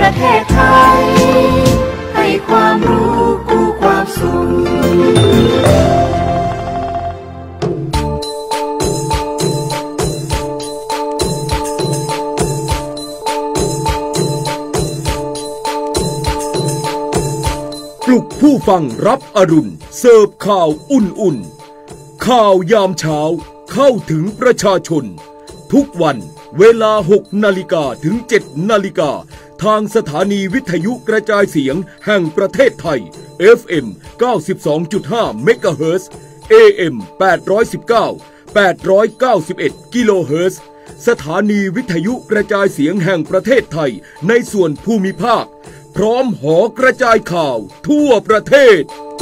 ประเทศไทยให้ความรู้กู้ความสุขปลุกผู้ฟังรับอรุณเสิร์ฟข่าวอุ่นๆข่าวยามเช้าเข้าถึงประชาชนทุกวันเวลา 6 นาฬิกาถึง 7 นาฬิกาทางสถานีวิทยุกระจายเสียงแห่งประเทศไทย FM 92.5 เมกะเฮิรตซ์ AM 819 891 กิโลเฮิรตซ์สถานีวิทยุกระจายเสียงแห่งประเทศไทยในส่วนภูมิภาคพร้อมหอกระจายข่าวทั่วประเทศ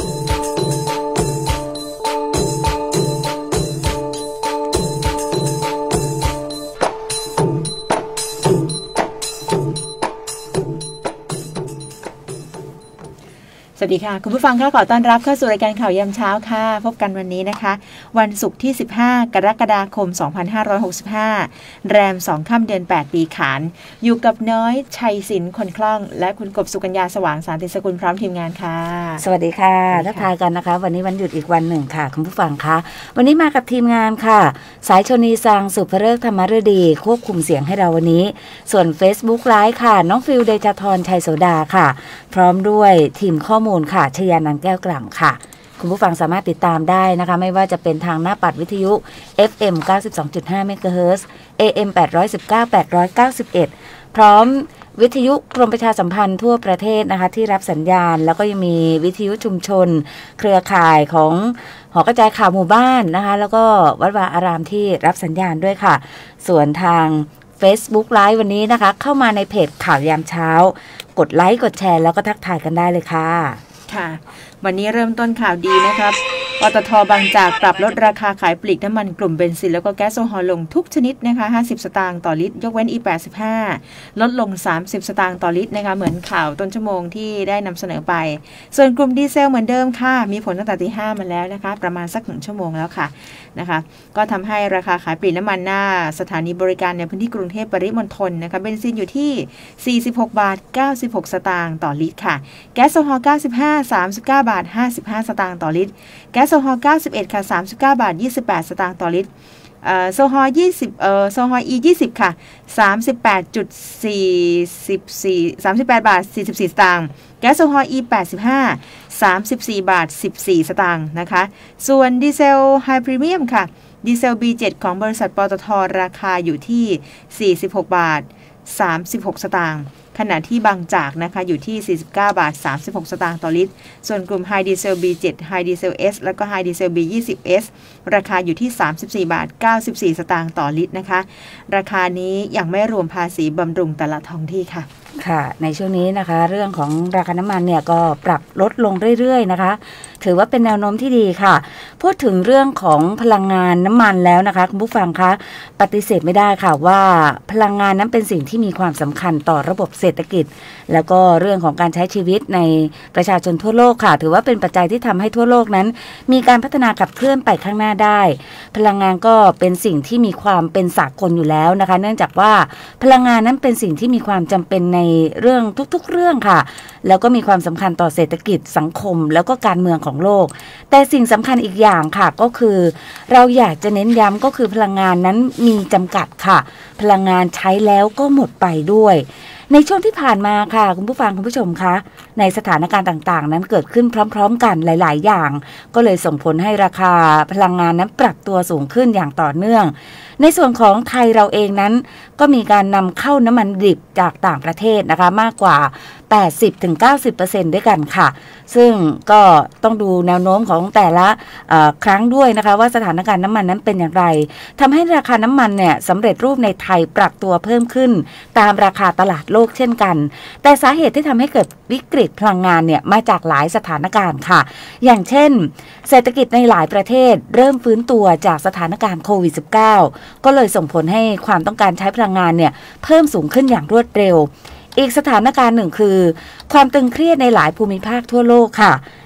สวัสดีค่ะคุณผู้ฟังขอต้อนรับเข้าสู่รายการข่าวยามเช้าค่ะพบกันวันนี้นะคะวันศุกร์ที่15กรกฎาคม2565แรม2ค่ำเดือน8ปีขานอยู่กับน้อยชัยศิลป์คนคล่องและคุณกบสุกัญญาสว่างสารติสกุลพร้อมทีมงานค่ะสวัสดีค่ะทักทายกันนะคะวันนี้วันหยุดอีกวันหนึ่งค่ะคุณผู้ฟังคะวันนี้มากับทีมงานค่ะสายชนีซางสุภฤกษ์ธรรมฤดีควบคุมเสียงให้เราวันนี้ส่วน Facebook ไลฟ์ค่ะน้องฟิลเดชธรชัยโสดาค่ะพร้อมด้วยทีมข้อมูลค่ะชยานันท์แก้วกล่ำค่ะคุณผู้ฟังสามารถติดตามได้นะคะไม่ว่าจะเป็นทางหน้าปัดวิทยุ FM 92.5 เมกะเฮิรตซ์ AM 819 891 พร้อมวิทยุกรมประชาสัมพันธ์ทั่วประเทศนะคะที่รับสัญญาณแล้วก็ยังมีวิทยุชุมชนเครือข่ายของหอกระจายข่าวหมู่บ้านนะคะแล้วก็วัดวาอารามที่รับสัญญาณด้วยค่ะส่วนทาง Facebook ไลฟ์วันนี้นะคะเข้ามาในเพจข่าวยามเช้ากดไลค์กดแชร์แล้วก็ทักทายกันได้เลยค่ะค่ะวันนี้เริ่มต้นข่าวดีนะครับปตท.บางจากปรับลดราคาขายปลีกน้ำมันกลุ่มเบนซินแล้วก็แก๊สโซฮอลลงทุกชนิดนะคะ50สตางค์ต่อลิตรยกเว้น E85 ลดลง30สตางค์ต่อลิตรนะคะเหมือนข่าวต้นชั่วโมงที่ได้นำเสนอไปส่วนกลุ่มดีเซลเหมือนเดิมค่ะมีผลตั้งแต่ตี 5มาแล้วนะคะประมาณสัก1ชั่วโมงแล้วค่ะนะคะก็ทำให้ราคาขายปลีกน้ำมันหน้าสถานีบริการในพื้นที่กรุงเทพปริมณฑลนะคะเบนซินอยู่ที่46 บาท 96 สตางค์ต่อลิตรค่ะแก๊สโซฮอล95 39 บาท 55 สตางค์ต่อลิตรแก๊สโซฮอล91ค่ะ39 บาท 28 สตางค์ต่อลิตรโซฮอล20โซฮอล E20 ค่ะ38 บาท 44 สตางค์แก๊สโซฮอล E85 34 บาท 14 สตางค์นะคะส่วนดีเซลไฮพรีเมียมค่ะดีเซล B7 ของบริษัทปตท.ราคาอยู่ที่46 บาท 36 สตางค์ขณะที่บางจากนะคะอยู่ที่49 บาท 36 สตางค์ต่อลิตรส่วนกลุ่ม High Diesel B7 High Diesel S แล้วก็ High Diesel B20S ราคาอยู่ที่34 บาท 94 สตางค์ต่อลิตรนะคะราคานี้ยังไม่รวมภาษีบำรุงแต่ละท้องที่ค่ะค่ะในช่วงนี้นะคะเรื่องของราคาน้ำมันเนี่ยก็ปรับลดลงเรื่อยๆนะคะถือว่าเป็นแนวโน้มที่ดีค่ะพูดถึงเรื่องของพลังงานน้ำมันแล้วนะคะคุณผู้ฟังคะปฏิเสธไม่ได้ค่ะว่าพลังงานนั้นเป็นสิ่งที่มีความสำคัญต่อระบบเศรษฐกิจแล้วก็เรื่องของการใช้ชีวิตในประชาชนทั่วโลกค่ะถือว่าเป็นปัจจัยที่ทำให้ทั่วโลกนั้นมีการพัฒนาขับเคลื่อนไปข้างหน้าได้พลังงานก็เป็นสิ่งที่มีความเป็นสากลอยู่แล้วนะคะเนื่องจากว่าพลังงานนั้นเป็นสิ่งที่มีความจำเป็นในเรื่องทุกๆเรื่องค่ะแล้วก็มีความสำคัญต่อเศรษฐกิจสังคมแล้วก็การเมืองของโลกแต่สิ่งสำคัญอีกอย่างค่ะก็คือเราอยากจะเน้นย้ำก็คือพลังงานนั้นมีจำกัดค่ะพลังงานใช้แล้วก็หมดไปด้วยในช่วงที่ผ่านมาค่ะคุณผู้ฟังคุณผู้ชมคะในสถานการณ์ต่างๆนั้นเกิดขึ้นพร้อมๆกันหลายๆอย่างก็เลยส่งผลให้ราคาพลังงานนั้นปรับตัวสูงขึ้นอย่างต่อเนื่องในส่วนของไทยเราเองนั้นก็มีการนำเข้าน้ำมันดิบจากต่างประเทศนะคะมากกว่า 80-90% ด้วยกันค่ะซึ่งก็ต้องดูแนวโน้มของแต่ละครั้งด้วยนะคะว่าสถานการณ์น้ำมันนั้นเป็นอย่างไรทำให้ราคาน้ำมันเนี่ยสำเร็จรูปในไทยปรับตัวเพิ่มขึ้นตามราคาตลาดโลกเช่นกันแต่สาเหตุที่ทำให้เกิดวิกฤตพลังงานเนี่ยมาจากหลายสถานการณ์ค่ะอย่างเช่นเศรษฐกิจในหลายประเทศเริ่มฟื้นตัวจากสถานการณ์โควิด -19 ก็เลยส่งผลให้ความต้องการใช้พลังงานเนี่ยเพิ่มสูงขึ้นอย่างรวดเร็วอีกสถานการณ์หนึ่งคือความตึงเครียดในหลายภูมิภาคทั่วโลกค่ะ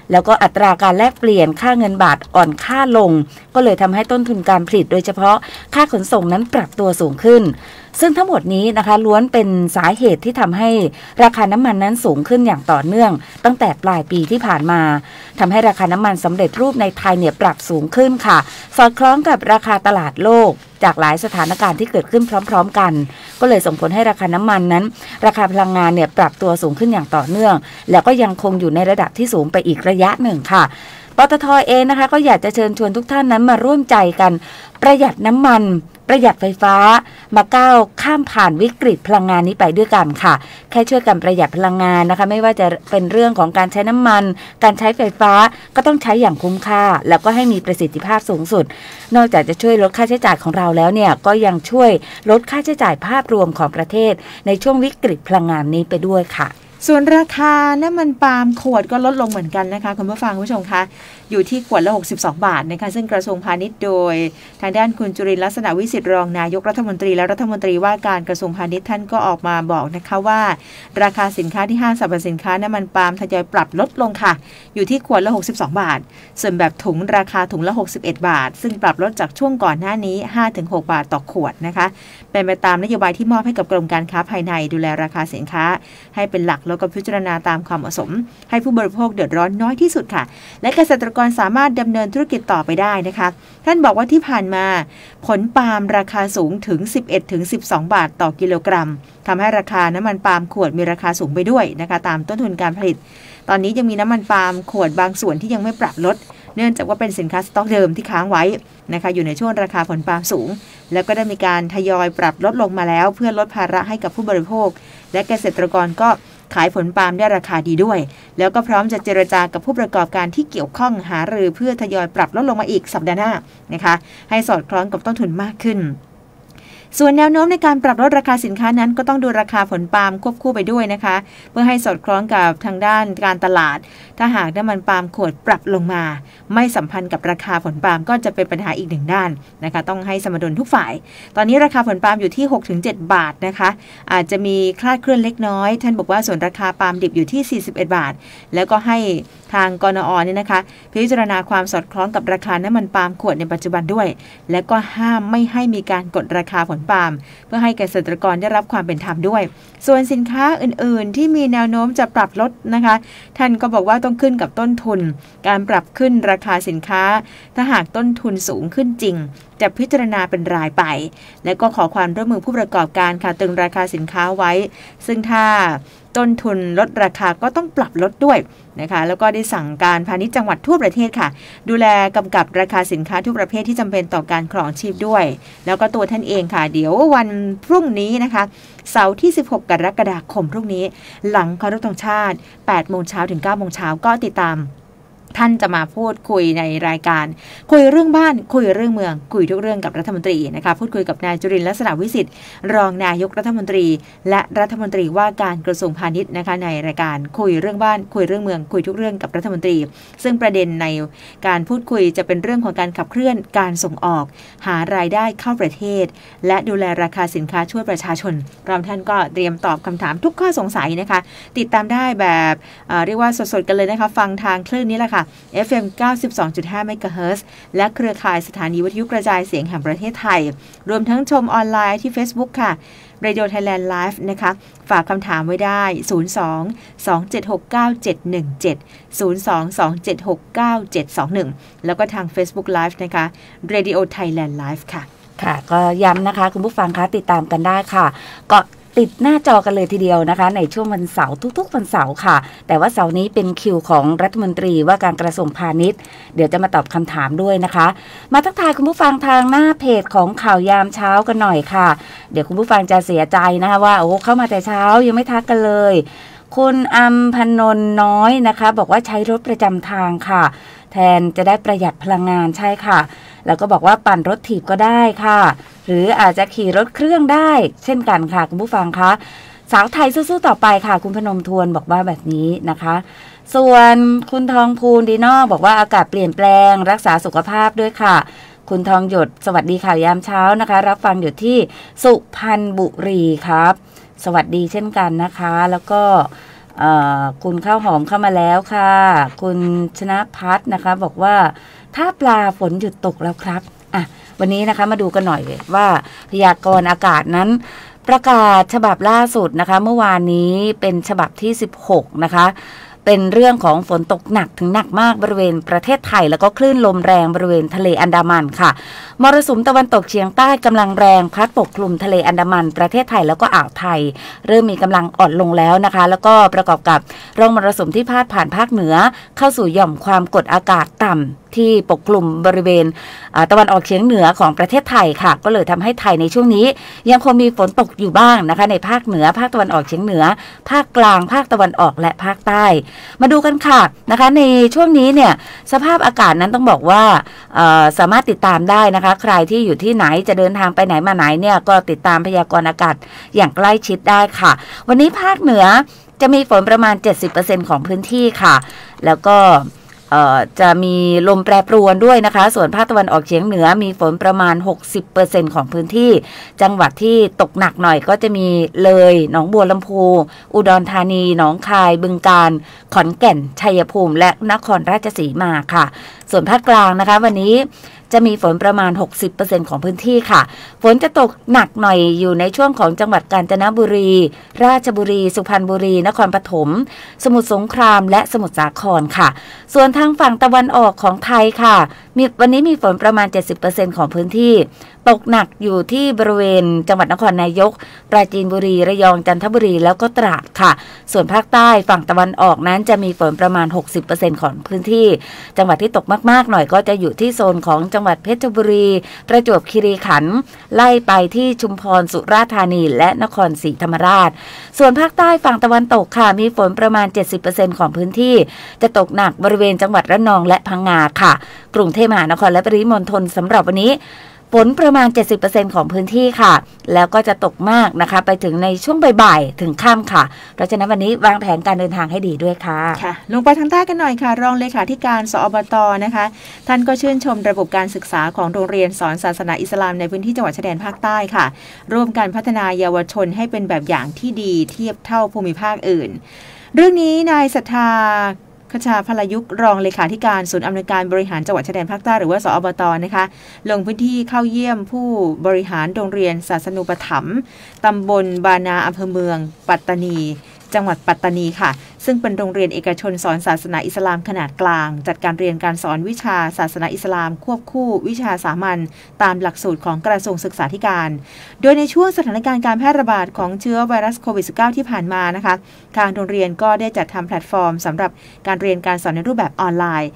แล้วก็อัตราการแลกเปลี่ยนค่าเงินบาทอ่อนค่าลงก็เลยทำให้ต้นทุนการผลิตโดยเฉพาะค่าขนส่งนั้นปรับตัวสูงขึ้นซึ่งทั้งหมดนี้นะคะล้วนเป็นสาเหตุที่ทำให้ราคาน้ำมันนั้นสูงขึ้นอย่างต่อเนื่องตั้งแต่ปลายปีที่ผ่านมาทำให้ราคาน้ำมันสำเร็จรูปในไทยเนี่ยปรับสูงขึ้นค่ะสอดคล้องกับราคาตลาดโลกจากหลายสถานการณ์ที่เกิดขึ้นพร้อมๆกันก็เลยส่งผลให้ราคาน้ำมันนั้นราคาพลังงานเนี่ยปรับตัวสูงขึ้นอย่างต่อเนื่องแล้วก็ยังคงอยู่ในระดับที่สูงไปอีกระยะหนึ่งค่ะปตท.เองนะคะก็อยากจะเชิญชวนทุกท่านนั้นมาร่วมใจกันประหยัดน้ำมันประหยัดไฟฟ้ามาก้าวข้ามผ่านวิกฤตพลังงานนี้ไปด้วยกันค่ะแค่ช่วยกันประหยัดพลังงานนะคะไม่ว่าจะเป็นเรื่องของการใช้น้ำมันการใช้ไฟฟ้าก็ต้องใช้อย่างคุ้มค่าแล้วก็ให้มีประสิทธิภาพสูงสุดนอกจากจะช่วยลดค่าใช้จ่ายของเราแล้วเนี่ยก็ยังช่วยลดค่าใช้จ่ายภาพรวมของประเทศในช่วงวิกฤตพลังงานนี้ไปด้วยค่ะส่วนราคาน้ำมันปาล์มขวดก็ลดลงเหมือนกันนะคะคุณผู้ฟังคุณผู้ชมคะอยู่ที่ขวดละ62 บาทนะคะซึ่งกระทรวงพาณิชย์โดยทางด้านคุณจุรินทร์ลักษณะวิสิทธิ์รองนายกรัฐมนตรีและรัฐมนตรีว่าการกระทรวงพาณิชย์ท่านก็ออกมาบอกนะคะว่าราคาสินค้าที่ห้างสรรพสินค้าน้ำมันปาล์มทยอยปรับลดลงค่ะอยู่ที่ขวดละ62 บาทส่วนแบบถุงราคาถุงละ61 บาทซึ่งปรับลดจากช่วงก่อนหน้านี้ 5-6 บาทต่อขวดนะคะเป็นไปตามนโยบายที่มอบให้กับกรมการค้าภายในดูแลราคาสินค้าให้เป็นหลักแล้วก็พิจารณาตามความเหมาะสมให้ผู้บริโภคเดือดร้อนน้อยที่สุดค่ะและเกษตรกรสามารถดำเนินธุรกิจต่อไปได้นะคะท่านบอกว่าที่ผ่านมาผลปาล์มราคาสูงถึง 11-12 บาทต่อกิโลกรัมทำให้ราคาน้ำมันปาล์มขวดมีราคาสูงไปด้วยนะคะตามต้นทุนการผลิตตอนนี้ยังมีน้ำมันปาล์มขวดบางส่วนที่ยังไม่ปรับลดเนื่องจากว่าเป็นสินค้าสต็อกเดิมที่ค้างไว้นะคะอยู่ในช่วงราคาผลปาล์มสูงแล้วก็ได้มีการทยอยปรับลดลงมาแล้วเพื่อลดภาระให้กับผู้บริโภคและเกษตรกรก็ขายผลปาล์มได้ราคาดีด้วยแล้วก็พร้อมจะเจรจากับผู้ประกอบการที่เกี่ยวข้องหารือเพื่อทยอยปรับลดลงมาอีกสัปดาห์หน้านะคะให้สอดคล้องกับต้นทุนมากขึ้นส่วนแนวโน้มในการปรับลดราคาสินค้านั้นก็ต้องดูราคาผลปาล์มควบคู่ไปด้วยนะคะเพื่อให้สอดคล้องกับทางด้านการตลาดถ้าหากน้ำมันปาล์มขวดปรับลงมาไม่สัมพันธ์กับราคาผลปาล์มก็จะเป็นปัญหาอีกหนึ่งด้านนะคะต้องให้สมดุลทุกฝ่ายตอนนี้ราคาผลปาล์มอยู่ที่ 6-7 บาทนะคะอาจจะมีคลาดเคลื่อนเล็กน้อยท่านบอกว่าส่วนราคาปาล์มดิบอยู่ที่41 บาทแล้วก็ให้ทางกนอ.เนี่ยนะคะพิจารณาความสอดคล้องกับราคาน้ำมันปาล์มขวดในปัจจุบันด้วยและก็ห้ามไม่ให้มีการกดราคาผลปาล์มเพื่อให้เกษตรกรได้รับความเป็นธรรมด้วยส่วนสินค้าอื่นๆที่มีแนวโน้มจะปรับลดนะคะท่านก็บอกว่าต้องขึ้นกับต้นทุนการปรับขึ้นราคาสินค้าถ้าหากต้นทุนสูงขึ้นจริงจะพิจารณาเป็นรายไปและก็ขอความร่วมมือผู้ประกอบการค่ะตึงราคาสินค้าไว้ซึ่งถ้าต้นทุนลดราคาก็ต้องปรับลดด้วยนะคะแล้วก็ได้สั่งการพาณิชย์จังหวัดทั่วประเทศค่ะดูแลกำกับราคาสินค้าทุกประเภทที่จำเป็นต่อการครองชีพด้วยแล้วก็ตัวท่านเองค่ะเดี๋ยววันพรุ่งนี้นะคะเสาร์ที่16 กรกฎาคมพรุ่งนี้หลังเคารพธงชาติ 8 โมงเช้าถึง 9 โมงเช้าก็ติดตามท่านจะมาพูดคุยในรายการคุยเรื่องบ้านคุยเรื่องเมืองคุยทุกเรื่องกับรัฐมนตรีนะคะพูดคุยกับนายจุรินทร์ลักษณะวิสิทธิ์รองนายกรัฐมนตรีและรัฐมนตรีว่าการกระทรวงพาณิชย์นะคะในรายการคุยเรื่องบ้านคุยเรื่องเมืองคุยทุกเรื่องกับรัฐมนตรีซึ่งประเด็นในการพูดคุยจะเป็นเรื่องของการขับเคลื่อนการส่งออกหารายได้เข้าประเทศและดูแลราคาสินค้าช่วยประชาชนเราท่านก็เตรียมตอบคำถามทุกข้อสงสัยนะคะติดตามได้แบบเรียกว่าสดๆกันเลยนะคะฟังทางคลื่นนี้แหละค่ะFM 92.5 เมกะเฮิรตซ์และเครือข่ายสถานีวิทยุกระจายเสียงแห่งประเทศไทยรวมทั้งชมออนไลน์ที่ Facebook ค่ะ Radio Thailand Live นะคะฝากคำถามไว้ได้ 02-2769717 แล้วก็ทาง Facebook Live นะคะ Radio Thailand Live ค่ะค่ะก็ย้ำนะคะคุณผู้ฟังคะติดตามกันได้ค่ะก็ติดหน้าจอกันเลยทีเดียวนะคะในช่วงวันเสาร์ทุกๆวันเสาร์ค่ะแต่ว่าเสาร์นี้เป็นคิวของรัฐมนตรีว่าการกระทรวงพาณิชย์เดี๋ยวจะมาตอบคำถามด้วยนะคะมาทักทายคุณผู้ฟังทางหน้าเพจของข่าวยามเช้ากันหน่อยค่ะเดี๋ยวคุณผู้ฟังจะเสียใจนะคะว่าโอ้เข้ามาแต่เช้ายังไม่ทักกันเลยคุณอัมพนนท์น้อยนะคะบอกว่าใช้รถประจำทางค่ะแทนจะได้ประหยัดพลังงานใช่ค่ะแล้วก็บอกว่าปั่นรถถีบก็ได้ค่ะหรืออาจจะขี่รถเครื่องได้เช่นกันค่ะคุณผู้ฟังคะสาวไทยสู้ๆต่อไปค่ะคุณพนมทวนบอกว่าแบบนี้นะคะส่วนคุณทองพูนดีนอกบอกว่าอากาศเปลี่ยนแปลงรักษาสุขภาพด้วยค่ะคุณทองหยดสวัสดีข่าวยามเช้านะคะรับฟังอยู่ที่สุพรรณบุรีครับสวัสดีเช่นกันนะคะแล้วก็คุณข้าวหอมเข้ามาแล้วค่ะคุณชนะพัฒน์นะคะบอกว่าถ้าปลาฝนหยุดตกแล้วครับวันนี้นะคะมาดูกันหน่อยว่าพยากรณ์อากาศนั้นประกาศฉบับล่าสุดนะคะเมื่อวานนี้เป็นฉบับที่16นะคะเป็นเรื่องของฝนตกหนักถึงหนักมากบริเวณประเทศไทยแล้วก็คลื่นลมแรงบริเวณทะเลอันดามันค่ะมรสุมตะวันตกเฉียงใต้กำลังแรงพัดปกคลุมทะเลอันดามันประเทศไทยแล้วก็อ่าวไทยเริ่มมีกำลังอ่อนลงแล้วนะคะแล้วก็ประกอบกับร่องมรสุมที่พาดผ่านภาคเหนือเข้าสู่หย่อมความกดอากาศต่ำที่ปกคลุมบริเวณตะวันออกเฉียงเหนือของประเทศไทยค่ะก็เลยทำให้ไทยในช่วงนี้ยังคงมีฝนตกอยู่บ้างนะคะในภาคเหนือภาคตะวันออกเฉียงเหนือภาคกลางภาคตะวันออกและภาคใต้มาดูกันค่ะนะคะในช่วงนี้เนี่ยสภาพอากาศนั้นต้องบอกว่าสามารถติดตามได้นะคะใครที่อยู่ที่ไหนจะเดินทางไปไหนมาไหนเนี่ยก็ติดตามพยากรณ์อากาศอย่างใกล้ชิดได้ค่ะวันนี้ภาคเหนือจะมีฝนประมาณ 70% ของพื้นที่ค่ะแล้วก็จะมีลมแปรปรวนด้วยนะคะส่วนภาคตะวันออกเฉียงเหนือมีฝนประมาณ 60% ของพื้นที่จังหวัดที่ตกหนักหน่อยก็จะมีเลยหนองบัวลำพูอุดรธานีหนองคายบึงกาฬขอนแก่นชัยภูมิและนครราชสีมาค่ะส่วนภาคกลางนะคะวันนี้จะมีฝนประมาณ 60% ของพื้นที่ค่ะฝนจะตกหนักหน่อยอยู่ในช่วงของจังหวัดกาญจนบุรีราชบุรีสุพรรณบุรีนครปฐมสมุทรสงครามและสมุทรสาครค่ะส่วนทางฝั่งตะวันออกของไทยค่ะวันนี้มีฝนประมาณ 70% ของพื้นที่ตกหนักอยู่ที่บริเวณจังหวัดนครนายกปราจีนบุรีระยองจันทบุรีแล้วก็ตราดค่ะส่วนภาคใต้ฝั่งตะวันออกนั้นจะมีฝนประมาณ 60% ของพื้นที่จังหวัดที่ตกมากๆหน่อยก็จะอยู่ที่โซนของจังหวัดเพชรบุรีประจวบคีรีขันธ์ไล่ไปที่ชุมพรสุราษฎร์ธานีและนครศรีธรรมราชส่วนภาคใต้ฝั่งตะวันตกค่ะมีฝนประมาณ 70% ของพื้นที่จะตกหนักบริเวณจังหวัดระนองและพังงาค่ะกรุงเทพมหานครและปริมณฑลสำหรับวันนี้ฝนประมาณ 70% ของพื้นที่ค่ะแล้วก็จะตกมากนะคะไปถึงในช่วงบ่ายๆถึงค่ำค่ะเพราะฉะนั้นวันนี้วางแผนการเดินทางให้ดีด้วยค่ะค่ะลงไปทางใต้กันหน่อยค่ะรองเลขาธิการสอบต.นะคะท่านก็ชื่นชมระบบการศึกษาของโรงเรียนสอนศาสนาอิสลามในพื้นที่จังหวัดชายแดนภาคใต้ค่ะร่วมกันพัฒนาเยาวชนให้เป็นแบบอย่างที่ดีเทียบเท่าภูมิภาคอื่นเรื่องนี้นายศรัทธาคชาพลยุกรองเลขาธิการศูนย์อำนวยการบริหารจังหวัดชายแดนภาคใต้หรือว่าสอบต.นะคะลงพื้นที่เข้าเยี่ยมผู้บริหารโรงเรียนศาสนูปถัมภ์ตำบลบานาอำเภอเมืองปัตตานีจังหวัดปัตตานีค่ะซึ่งเป็นโรงเรียนเอกชนสอนศาสนาอิสลามขนาดกลางจัดการเรียนการสอนวิชาศาสนาอิสลามควบคู่วิชาสามัญตามหลักสูตรของกระทรวงศึกษาธิการโดยในช่วงสถานการณ์การแพร่ระบาดของเชื้อไวรัสโควิด -19 ที่ผ่านมานะคะทางโรงเรียนก็ได้จัดทำแพลตฟอร์มสำหรับการเรียนการสอนในรูปแบบออนไลน์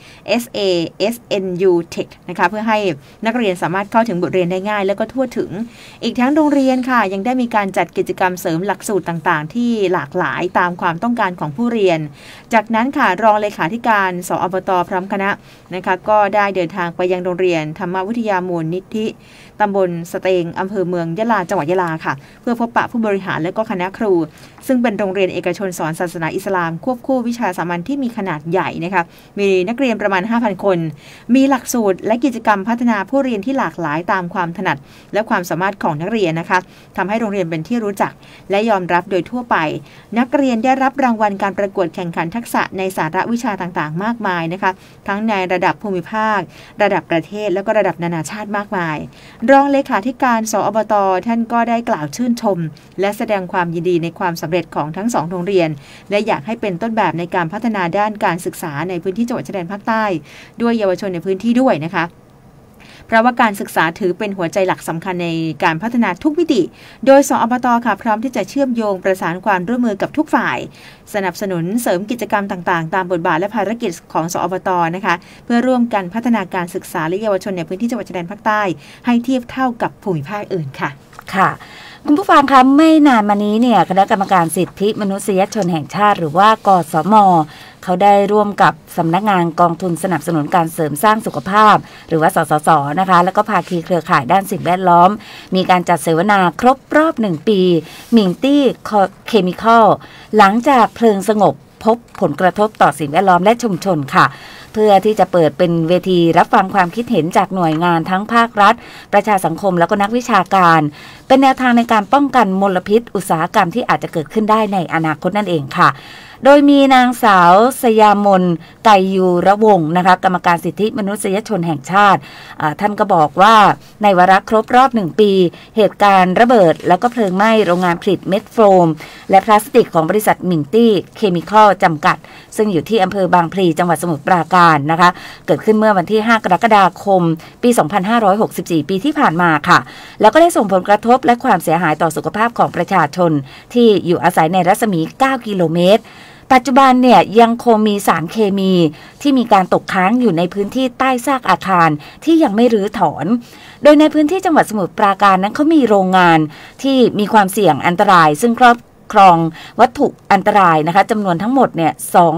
SASNU Tech นะคะเพื่อให้นักเรียนสามารถเข้าถึงบทเรียนได้ง่ายและก็ทั่วถึงอีกทั้งโรงเรียนค่ะยังได้มีการจัดกิจกรรมเสริมหลักสูตรต่างๆที่หลากหลายตามความต้องการของผู้เรียนจากนั้นค่ะรองเลขาธิการสอบต.พร้อมคณะนะคะก็ได้เดินทางไปยังโรงเรียนธรรมวิทยามูลนิธิตำบลสเตงอำเภอเมืองยะลาจังหวัดยะลาค่ะเพื่อพบปะผู้บริหารและก็คณะครูซึ่งเป็นโรงเรียนเอกชนสอนศาสนาอิสลามควบคู่วิชาสามัญที่มีขนาดใหญ่นะคะมีนักเรียนประมาณ 5,000 คนมีหลักสูตรและกิจกรรมพัฒนาผู้เรียนที่หลากหลายตามความถนัดและความสามารถของนักเรียนนะคะทำให้โรงเรียนเป็นที่รู้จักและยอมรับโดยทั่วไปนักเรียนได้รับรางวัลการประกวดแข่งขันทักษะในสาระวิชาต่างๆมากมายนะคะทั้งในระดับภูมิภาคระดับประเทศและก็ระดับนานาชาติมากมายรองเลขาธิการสอบต.ท่านก็ได้กล่าวชื่นชมและแสดงความยินดีในความสำเร็จของทั้ง2โรงเรียนและอยากให้เป็นต้นแบบในการพัฒนาด้านการศึกษาในพื้นที่จังหวัดชายแดนภาคใต้ด้วยเยาวชนในพื้นที่ด้วยนะคะเพราะว่าการศึกษาถือเป็นหัวใจหลักสำคัญในการพัฒนาทุกมิติโดยสอบต.ค่ะพร้อมที่จะเชื่อมโยงประสานความร่วมมือกับทุกฝ่ายสนับสนุนเสริมกิจกรรมต่างๆตามบทบาทและภารกิจของสอบต.นะคะเพื่อร่วมกันพัฒนาการศึกษาและเยาวชนในพื้นที่จังหวัดชายแดนภาคใต้ให้เทียบเท่ากับภูมิภาคอื่นค่ะค่ะคุณผู้ฟังคะไม่นานมานี้เนี่ยคณะกรรมการสิทธิมนุษยชนแห่งชาติหรือว่ากสม.เขาได้ร่วมกับสำนักงานกองทุนสนับสนุนการเสริมสร้างสุขภาพหรือว่าสสส.นะคะแล้วก็ภาคีเครือข่ายด้านสิ่งแวดล้อมมีการจัดเสวนาครบรอบ1 ปีมิงตี้เคมีคอลหลังจากเพลิงสงบพบผลกระทบต่อสิ่งแวดล้อมและชุมชนค่ะเพื่อที่จะเปิดเป็นเวทีรับฟังความคิดเห็นจากหน่วยงานทั้งภาครัฐประชาสังคมแล้วก็นักวิชาการเป็นแนวทางในการป้องกันมลพิษอุตสาหกรรมที่อาจจะเกิดขึ้นได้ในอนาคตนั่นเองค่ะโดยมีนางสาวสยามนไกยูระวงศ์นะคะกรรมการสิทธิมนุษยชนแห่งชาติท่านก็บอกว่าในวาระครบรอบ1 ปีเหตุการณ์ระเบิดแล้วก็เพลิงไหม้โรงงานผลิตเม็ดโฟมและพลาสติกของบริษัทมิงตี้เคมีคอลจำกัดซึ่งอยู่ที่อำเภอบางพลีจังหวัดสมุทรปราการนะคะเกิดขึ้นเมื่อวันที่5 กรกฎาคมปี 2564 ปีที่ผ่านมาค่ะแล้วก็ได้ส่งผลกระทบและความเสียหายต่อสุขภาพของประชาชนที่อยู่อาศัยในรัศมี 9 กิโลเมตรปัจจุบันเนี่ยยังคงมีสารเคมีที่มีการตกค้างอยู่ในพื้นที่ใต้ซากอาคารที่ยังไม่รื้อถอนโดยในพื้นที่จังหวัดสมุทรปราการนั้นเขามีโรงงานที่มีความเสี่ยงอันตรายซึ่งครอบครองวัตถุอันตรายนะคะจำนวนทั้งหมดเนี่ย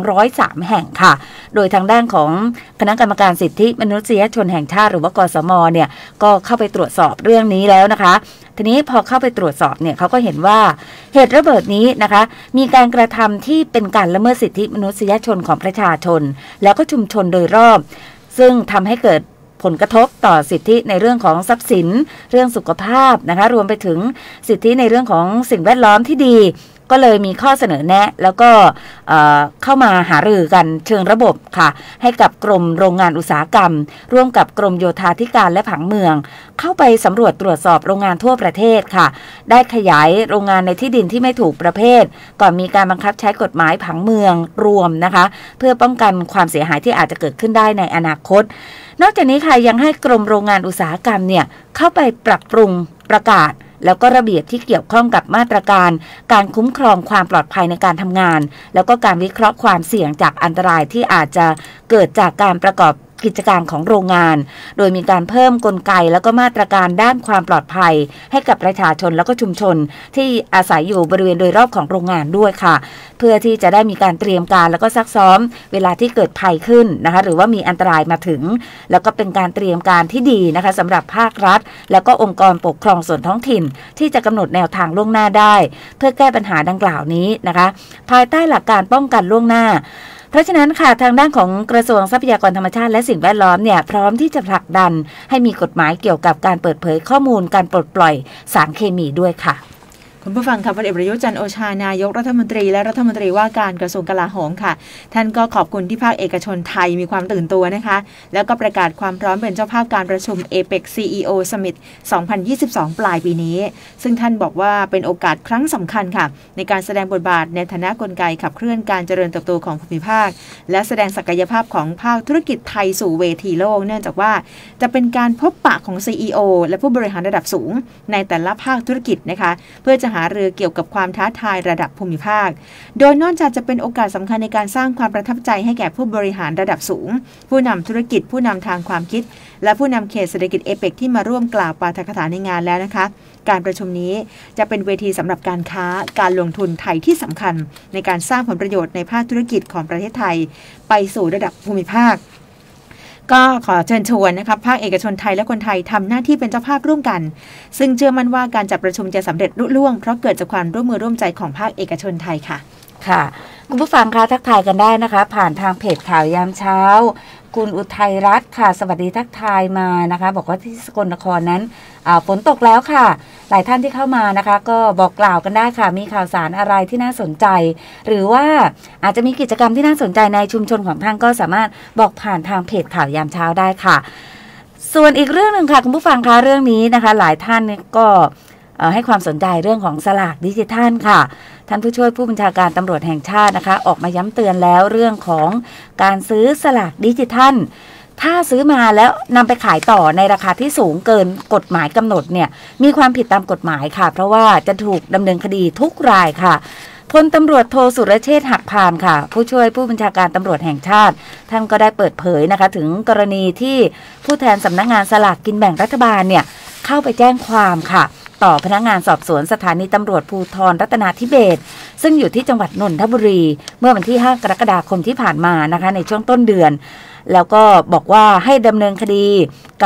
203 แห่งค่ะโดยทางด้านของคณะกรรมการสิทธิมนุษยชนแห่งชาติหรือว่ากสมเนี่ยก็เข้าไปตรวจสอบเรื่องนี้แล้วนะคะทีนี้พอเข้าไปตรวจสอบเนี่ยเขาก็เห็นว่าเหตุระเบิดนี้นะคะมีการกระทำที่เป็นการละเมิดสิทธิมนุษยชนของประชาชนแล้วก็ชุมชนโดยรอบซึ่งทำให้เกิดผลกระทบต่อสิทธิในเรื่องของทรัพย์สินเรื่องสุขภาพนะคะรวมไปถึงสิทธิในเรื่องของสิ่งแวดล้อมที่ดีก็เลยมีข้อเสนอแนะแล้วก็เข้ามาหารือกันเชิงระบบค่ะให้กับกรมโรงงานอุตสาหกรรมร่วมกับกรมโยธาธิการและผังเมืองเข้าไปสำรวจตรวจสอบโรงงานทั่วประเทศค่ะได้ขยายโรงงานในที่ดินที่ไม่ถูกประเภทก่อนมีการบังคับใช้กฎหมายผังเมืองรวมนะคะเพื่อป้องกันความเสียหายที่อาจจะเกิดขึ้นได้ในอนาคตนอกจากนี้ค่ะยังให้กรมโรงงานอุตสาหกรรมเนี่ยเข้าไปปรับปรุงประกาศแล้วก็ระเบียบที่เกี่ยวข้องกับมาตรการการคุ้มครองความปลอดภัยในการทำงานแล้วก็การวิเคราะห์ความเสี่ยงจากอันตรายที่อาจจะเกิดจากการประกอบกิจการของโรงงานโดยมีการเพิ่มกลไกแล้วก็มาตรการด้านความปลอดภัยให้กับประชาชนแล้วก็ชุมชนที่อาศัยอยู่บริเวณโดยรอบของโรงงานด้วยค่ะเพื่อที่จะได้มีการเตรียมการแล้วก็ซักซ้อมเวลาที่เกิดภัยขึ้นนะคะหรือว่ามีอันตรายมาถึงแล้วก็เป็นการเตรียมการที่ดีนะคะสำหรับภาครัฐแล้วก็องค์กรปกครองส่วนท้องถิ่นที่จะกำหนดแนวทางล่วงหน้าได้เพื่อแก้ปัญหาดังกล่าวนี้นะคะภายใต้หลักการป้องกันล่วงหน้าเพราะฉะนั้นค่ะทางด้านของกระทรวงทรัพยากรธรรมชาติและสิ่งแวดล้อมเนี่ยพร้อมที่จะผลักดันให้มีกฎหมายเกี่ยวกับการเปิดเผยข้อมูลการปลดปล่อยสารเคมีด้วยค่ะคุณผู้ฟังค่ะพลเอกประยุทธ์จันทร์โอชานายกรัฐมนตรีและรัฐมนตรีว่าการกระทรวงกลาโหมค่ะท่านก็ขอบคุณที่ภาคเอกชนไทยมีความตื่นตัวนะคะแล้วก็ประกาศความพร้อมเป็นเจ้าภาพการประชุม APEC CEO Summit 2022 ปลายปีนี้ซึ่งท่านบอกว่าเป็นโอกาสครั้งสำคัญค่ะในการแสดงบทบาทในฐานะกลไกขับเคลื่อนการเจริญเติบโตของภูมิภาคและแสดงศักยภาพของภาคธุรกิจไทยสู่เวทีโลกเนื่องจากว่าจะเป็นการพบปะของ CEO และผู้บริหารระดับสูงในแต่ละภาคธุรกิจนะคะเพื่อจะหารือเกี่ยวกับความท้าทายระดับภูมิภาคโดยนอกจากจะเป็นโอกาสสำคัญในการสร้างความประทับใจให้แก่ผู้บริหารระดับสูงผู้นำธุรกิจผู้นำทางความคิดและผู้นำเขตเศรษฐกิจเอเปกที่มาร่วมกล่าวปาฐกถาในงานแล้วนะคะการประชุมนี้จะเป็นเวทีสำหรับการค้าการลงทุนไทยที่สำคัญในการสร้างผลประโยชน์ในภาคธุรกิจของประเทศไทยไปสู่ระดับภูมิภาคก็ขอเชิญชวนนะคะภาคเอกชนไทยและคนไทยทำหน้าที่เป็นเจ้าภาพร่วมกันซึ่งเชื่อมั่นว่าการจัดประชุมจะสำเร็จลุล่วงเพราะเกิดจากความร่วมมือร่วมใจของภาคเอกชนไทยค่ะค่ะคุณผู้ฟังคะทักทายกันได้นะคะผ่านทางเพจข่าวยามเช้าคุณอุทัยรัตน์ค่ะสวัสดีทักทายมานะคะบอกว่าที่สกลนครนั้นฝนตกแล้วค่ะหลายท่านที่เข้ามานะคะก็บอกกล่าวกันได้ค่ะมีข่าวสารอะไรที่น่าสนใจหรือว่าอาจจะมีกิจกรรมที่น่าสนใจในชุมชนของท่านก็สามารถบอกผ่านทางเพจข่าวยามเช้าได้ค่ะส่วนอีกเรื่องนึงค่ะคุณผู้ฟังคะเรื่องนี้นะคะหลายท่านก็ให้ความสนใจเรื่องของสลากดิจิทัลค่ะท่านผู้ช่วยผู้บัญชาการตำรวจแห่งชาตินะคะออกมาย้ำเตือนแล้วเรื่องของการซื้อสลากดิจิทัลถ้าซื้อมาแล้วนำไปขายต่อในราคาที่สูงเกินกฎหมายกำหนดเนี่ยมีความผิดตามกฎหมายค่ะเพราะว่าจะถูกดำเนินคดีทุกรายค่ะพลตำรวจโทสุรเชษฐ์หักพานค่ะผู้ช่วยผู้บัญชาการตำรวจแห่งชาติท่านก็ได้เปิดเผยนะคะถึงกรณีที่ผู้แทนสำนักงานสลากกินแบ่งรัฐบาลเนี่ยเข้าไปแจ้งความค่ะต่อพนักงานสอบสวนสถานีตำรวจภูธรรัตนาธิเบศรซึ่งอยู่ที่จังหวัดนนทบุรีเมื่อวันที่5 กรกฎาคมที่ผ่านมานะคะในช่วงต้นเดือนแล้วก็บอกว่าให้ดำเนินคดีกับ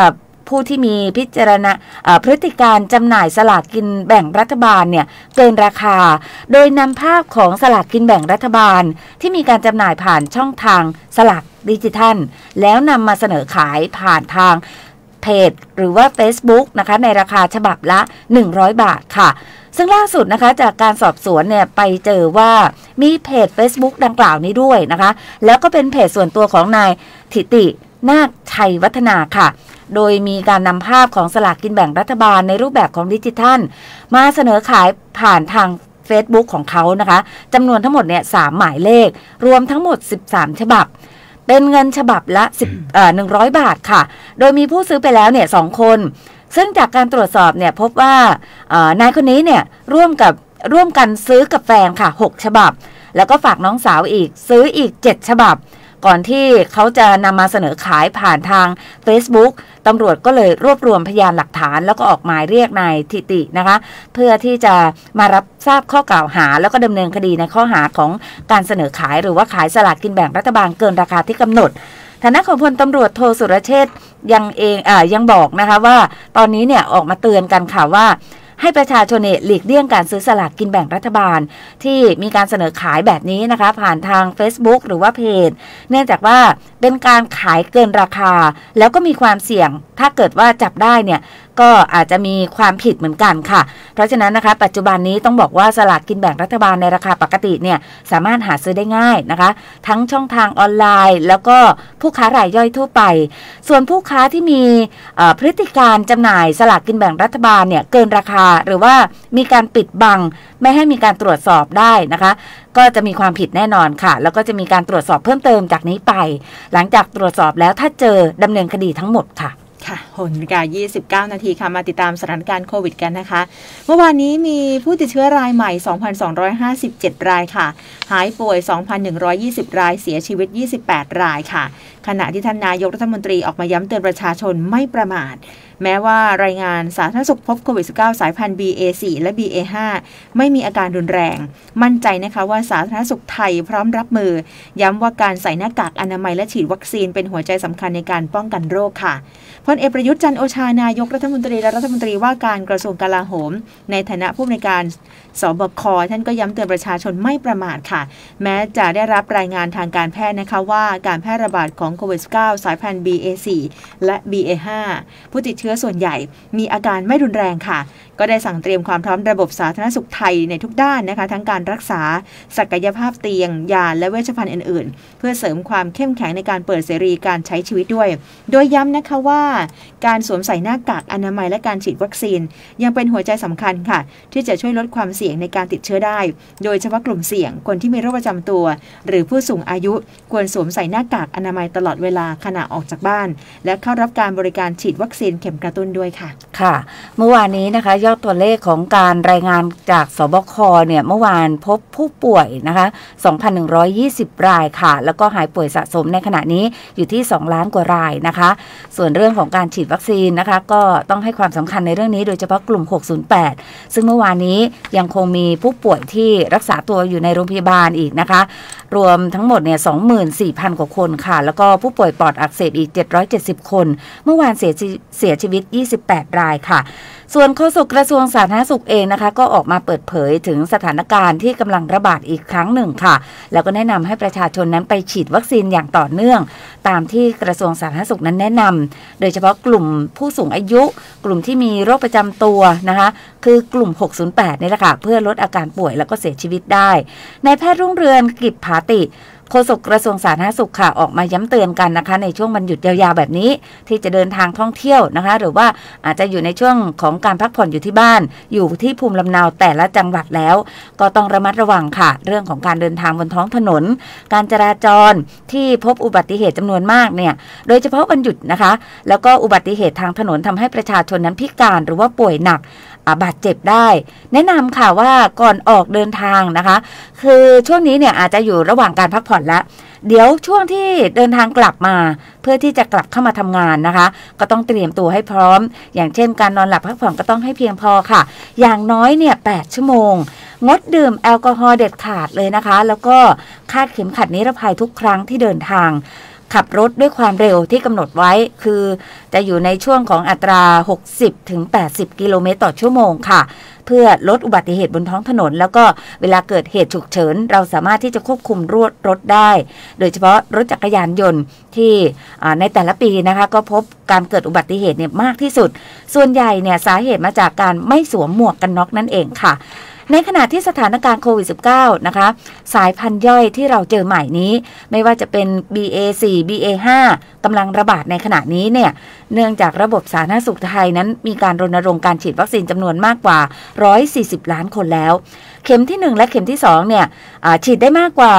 ผู้ที่มีพฤติการจำหน่ายสลากกินแบ่งรัฐบาลเนี่ยเกินราคาโดยนำภาพของสลากกินแบ่งรัฐบาลที่มีการจำหน่ายผ่านช่องทางสลากดิจิทัลแล้วนำมาเสนอขายผ่านทางเพจหรือว่า Facebook นะคะในราคาฉบับละ100 บาทค่ะซึ่งล่าสุดนะคะจากการสอบสวนเนี่ยไปเจอว่ามีเพจ Facebook ดังกล่าวนี้ด้วยนะคะแล้วก็เป็นเพจส่วนตัวของนายถิตินาคชัยวัฒนาค่ะโดยมีการนำภาพของสลากกินแบ่งรัฐบาลในรูปแบบของดิจิทัลมาเสนอขายผ่านทาง Facebook ของเขานะคะจำนวนทั้งหมดเนี่ย3หมายเลขรวมทั้งหมด13ฉบับเป็นเงินฉบับละ100 บาทค่ะโดยมีผู้ซื้อไปแล้วเนี่ย2คนซึ่งจากการตรวจสอบเนี่ยพบว่านายคนนี้เนี่ยร่วมกันซื้อกับแฟนค่ะ6ฉบับแล้วก็ฝากน้องสาวอีกซื้ออีก7ฉบับก่อนที่เขาจะนำมาเสนอขายผ่านทาง Facebook ตำรวจก็เลยรวบรวมพยานหลักฐานแล้วก็ออกหมายเรียกนายถิตินะคะเพื่อที่จะมารับทราบข้อกล่าวหาแล้วก็ดำเนินคดีในข้อหาของการเสนอขายหรือว่าขายสลากกินแบ่งรัฐบาลเกินราคาที่กำหนดฐานะของพลตำรวจโทสุรเชษฐ์ยังบอกนะคะว่าตอนนี้เนี่ยออกมาเตือนกันค่ะว่าให้ประชาชนหลีกเลี่ยงการซื้อสลากกินแบ่งรัฐบาลที่มีการเสนอขายแบบนี้นะคะผ่านทาง Facebook หรือว่าเพจเนื่องจากว่าเป็นการขายเกินราคาแล้วก็มีความเสี่ยงถ้าเกิดว่าจับได้เนี่ยก็อาจจะมีความผิดเหมือนกันค่ะเพราะฉะนั้นนะคะปัจจุบันนี้ต้องบอกว่าสลากกินแบ่งรัฐบาลในราคาปกติเนี่ยสามารถหาซื้อได้ง่ายนะคะทั้งช่องทางออนไลน์แล้วก็ผู้ค้ารายย่อยทั่วไปส่วนผู้ค้าที่มีพฤติการจำหน่ายสลากกินแบ่งรัฐบาลเนี่ยเกินราคาหรือว่ามีการปิดบังไม่ให้มีการตรวจสอบได้นะคะก็จะมีความผิดแน่นอนค่ะแล้วก็จะมีการตรวจสอบเพิ่มเติมจากนี้ไปหลังจากตรวจสอบแล้วถ้าเจอดำเนินคดีทั้งหมดค่ะค่ะ6:29 นาทีค่ะมาติดตามสถานการณ์โควิดกันนะคะเมื่อวานนี้มีผู้ติดเชื้อรายใหม่ 2,257 รายค่ะหายป่วย 2,120 รายเสียชีวิต28รายค่ะขณะที่ท่านนายกรัฐมนตรีออกมาย้ำเตือนประชาชนไม่ประมาทแม้ว่ารายงานสาธารณสุขพบโควิด -19 สายพันธุ์ BA4 และ BA5 ไม่มีอาการรุนแรงมั่นใจนะคะว่าสาธารณสุขไทยพร้อมรับมือย้ำว่าการใส่หน้ากากอนามัยและฉีดวัคซีนเป็นหัวใจสำคัญในการป้องกันโรคค่ะพลเอกประยุทธ์จันทร์โอชานายกรัฐมนตรีและรัฐมนตรีว่าการกระทรวงกลาโหมในฐานะผู้อำนวยการสบคท่านก็ย้ำเตือนประชาชนไม่ประมาทค่ะแม้จะได้รับรายงานทางการแพทย์นะคะว่าการแพร่ระบาดของโควิด -19 สายพันธุ์ BA4 และ BA5 ผู้ติดเชื้อส่วนใหญ่มีอาการไม่รุนแรงค่ะก็ได้สั่งเตรียมความพร้อมระบบสาธารณสุขไทยในทุกด้านนะคะทั้งการรักษาศักยภาพเตียงยาและเวชภัณฑ์อื่นๆเพื่อเสริมความเข้มแข็งในการเปิดเสรีการใช้ชีวิตด้วยโดยย้ำนะคะว่าการสวมใส่หน้ากากอนามัยและการฉีดวัคซีนยังเป็นหัวใจสำคัญค่ะที่จะช่วยลดความเสี่ยงในการติดเชื้อได้โดยเฉพาะกลุ่มเสี่ยงคนที่มีโรคประจำตัวหรือผู้สูงอายุควรสวมใส่หน้ากากอนามัยตลอดเวลาขณะออกจากบ้านและเข้ารับการบริการฉีดวัคซีนเข็มกระตุ้นด้วยค่ะค่ะเมื่อวานนี้นะคะยอดตัวเลขของการรายงานจากสบคเนี่ยเมื่อวานพบผู้ป่วยนะคะ 2,120 รายค่ะแล้วก็หายป่วยสะสมในขณะนี้อยู่ที่2ล้านกว่ารายนะคะส่วนเรื่องของการฉีดวัคซีนนะคะก็ต้องให้ความสำคัญในเรื่องนี้โดยเฉพาะกลุ่ม608ซึ่งเมื่อวานนี้ยังคงมีผู้ป่วยที่รักษาตัวอยู่ในโรงพยาบาลอีกนะคะรวมทั้งหมดเนี่ย 24,000 กว่าคนค่ะแล้วก็ผู้ป่วยปอดอักเสบอีก770คนเมื่อวานเสียชีวิต28รายค่ะส่วนโฆษกกระทรวงสาธารณสุขเองนะคะก็ออกมาเปิดเผยถึงสถานการณ์ที่กำลังระบาดอีกครั้งหนึ่งค่ะแล้วก็แนะนำให้ประชาชนนั้นไปฉีดวัคซีนอย่างต่อเนื่องตามที่กระทรวงสาธารณสุขนั้นแนะนำโดยเฉพาะกลุ่มผู้สูงอายุกลุ่มที่มีโรคประจำตัวนะคะคือกลุ่ม608นี่แหละค่ะเพื่อลดอาการป่วยแล้วก็เสียชีวิตได้นายแพทย์รุ่งเรืองกิจภาติโฆษกกระทรวงสาธารณสุขค่ะออกมาย้ำเตือนกันนะคะในช่วงวันหยุดยาวๆแบบนี้ที่จะเดินทางท่องเที่ยวนะคะหรือว่าอาจจะอยู่ในช่วงของการพักผ่อนอยู่ที่บ้านอยู่ที่ภูมิลำเนาแต่ละจังหวัดแล้วก็ต้องระมัดระวังค่ะเรื่องของการเดินทางบนท้องถนนการจราจรที่พบอุบัติเหตุจำนวนมากเนี่ยโดยเฉพาะวันหยุดนะคะแล้วก็อุบัติเหตุทางถนนทำให้ประชาชนนั้นพิการหรือว่าป่วยหนักบาดเจ็บได้แนะนำค่ะว่าก่อนออกเดินทางนะคะคือช่วงนี้เนี่ยอาจจะอยู่ระหว่างการพักผ่อนแล้วเดี๋ยวช่วงที่เดินทางกลับมาเพื่อที่จะกลับเข้ามาทำงานนะคะก็ต้องเตรียมตัวให้พร้อมอย่างเช่นการนอนหลับพักผ่อนก็ต้องให้เพียงพอค่ะอย่างน้อยเนี่ย8ชั่วโมงงดดื่มแอลกอฮอล์เด็ดขาดเลยนะคะแล้วก็คาดเข็มขัดนิรภัยทุกครั้งที่เดินทางขับรถด้วยความเร็วที่กำหนดไว้คือจะอยู่ในช่วงของอัตรา 60-80 กิโลเมตรต่อชั่วโมงค่ะเพื่อลดอุบัติเหตุบนท้องถนนแล้วก็เวลาเกิดเหตุฉุกเฉินเราสามารถที่จะควบคุมรถได้โดยเฉพาะรถจักรยานยนต์ที่ในแต่ละปีนะคะก็พบการเกิดอุบัติเหตุเนี่ยมากที่สุดส่วนใหญ่เนี่ยสาเหตุมาจากการไม่สวมหมวกกันน็อกนั่นเองค่ะในขณะที่สถานการณ์โควิด -19 นะคะสายพันธุ์ย่อยที่เราเจอใหม่นี้ไม่ว่าจะเป็น BA4 BA5 กำลังระบาดในขณะนี้เนี่ยเนื่องจากระบบสาธารณสุขไทยนั้นมีการรณรงค์การฉีดวัคซีนจำนวนมากกว่า140ล้านคนแล้วเข็มที่1และเข็มที่2เนี่ยฉีดได้มากกว่า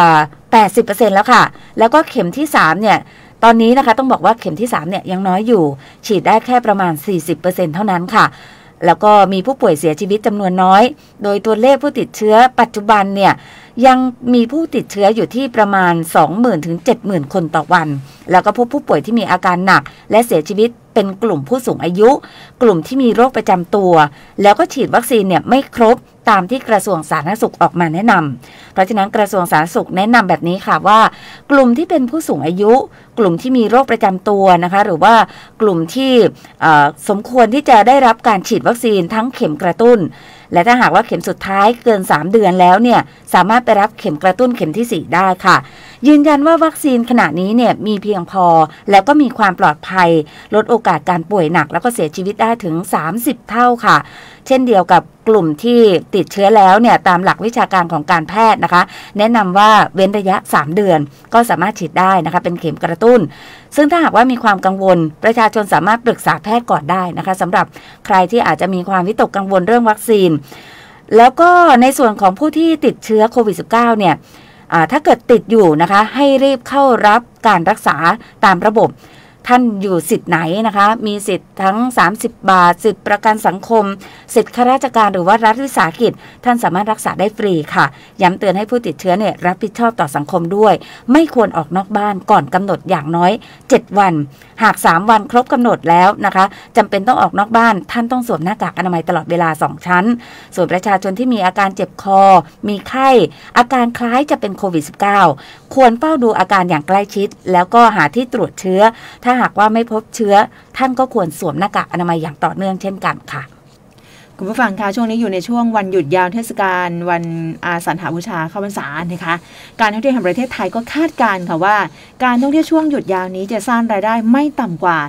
80% แล้วค่ะแล้วก็เข็มที่3เนี่ยตอนนี้นะคะต้องบอกว่าเข็มที่3เนี่ยยังน้อยอยู่ฉีดได้แค่ประมาณ 40% เท่านั้นค่ะแล้วก็มีผู้ป่วยเสียชีวิตจำนวนน้อยโดยตัวเลขผู้ติดเชื้อปัจจุบันเนี่ยยังมีผู้ติดเชื้ออยู่ที่ประมาณ 20,000 ถึง 70,000 คนต่อวันแล้วก็พบผู้ป่วยที่มีอาการหนักและเสียชีวิตเป็นกลุ่มผู้สูงอายุกลุ่มที่มีโรคประจำตัวแล้วก็ฉีดวัคซีนเนี่ยไม่ครบตามที่กระทรวงสาธารณสุขออกมาแนะนำเพราะฉะนั้นกระทรวงสาธารณสุขแนะนำแบบนี้ค่ะว่ากลุ่มที่เป็นผู้สูงอายุกลุ่มที่มีโรคประจำตัวนะคะหรือว่ากลุ่มที่สมควรที่จะได้รับการฉีดวัคซีนทั้งเข็มกระตุ้นและถ้าหากว่าเข็มสุดท้ายเกิน3 เดือนแล้วเนี่ยสามารถไปรับเข็มกระตุ้นเข็มที่4ได้ค่ะยืนยันว่าวัคซีนขณะนี้เนี่ยมีเพียงพอแล้วก็มีความปลอดภัยลดโอกาสการป่วยหนักแล้วก็เสียชีวิตได้ถึง30เท่าค่ะเช่นเดียวกับกลุ่มที่ติดเชื้อแล้วเนี่ยตามหลักวิชาการของการแพทย์นะคะแนะนำว่าเว้นระยะ3 เดือนก็สามารถฉีดได้นะคะเป็นเข็มกระตุ้นซึ่งถ้าหากว่ามีความกังวลประชาชนสามารถปรึกษาแพทย์ก่อนได้นะคะสำหรับใครที่อาจจะมีความวิตกกังวลเรื่องวัคซีนแล้วก็ในส่วนของผู้ที่ติดเชื้อโควิด -19 เนี่ยถ้าเกิดติดอยู่นะคะให้รีบเข้ารับการรักษาตามระบบท่านอยู่สิทธิ์ไหนนะคะมีสิทธิ์ทั้ง30 บาทสิทธิประกันสังคมสิทธิข้าราชการหรือว่ารัฐวิสาหกิจท่านสามารถรักษาได้ฟรีค่ะย้ำเตือนให้ผู้ติดเชื้อเนี่ยรับผิดชอบต่อสังคมด้วยไม่ควรออกนอกบ้านก่อนกำหนดอย่างน้อย7 วันหาก3 วันครบกำหนดแล้วนะคะจำเป็นต้องออกนอกบ้านท่านต้องสวมหน้ากากอนามัยตลอดเวลา2 ชั้นส่วนประชาชนที่มีอาการเจ็บคอมีไข้อาการคล้ายจะเป็นโควิด -19 ควรเฝ้าดูอาการอย่างใกล้ชิดแล้วก็หาที่ตรวจเชื้อถ้าหากว่าไม่พบเชื้อท่านก็ควรสวมหน้ากากอนามัยอย่างต่อเนื่องเช่นกันค่ะคุณผู้ฟังคะช่วงนี้อยู่ในช่วงวันหยุดยาวเทศกาลวันอาสาฬหบูชาเข้าพรรษานะคะการท่องเที่ยวแห่งประเทศไทยก็คาดการณ์ค่ะว่าการท่องเที่ยวช่วงหยุดยาวนี้จะสร้างรายได้ไม่ต่ำกว่า